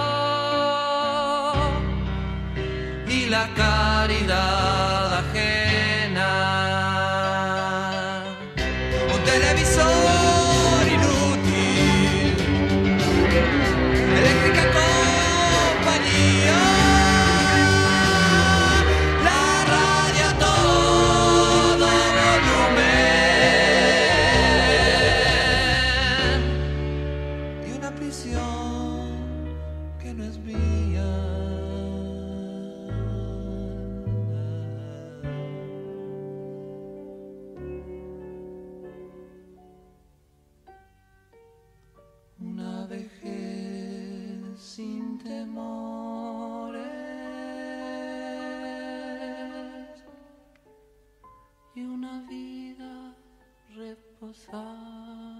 y la caridad ajena. Televisor inútil, eléctrica compañía, la radio a todo volumen y una prisión que no es mía. pasar.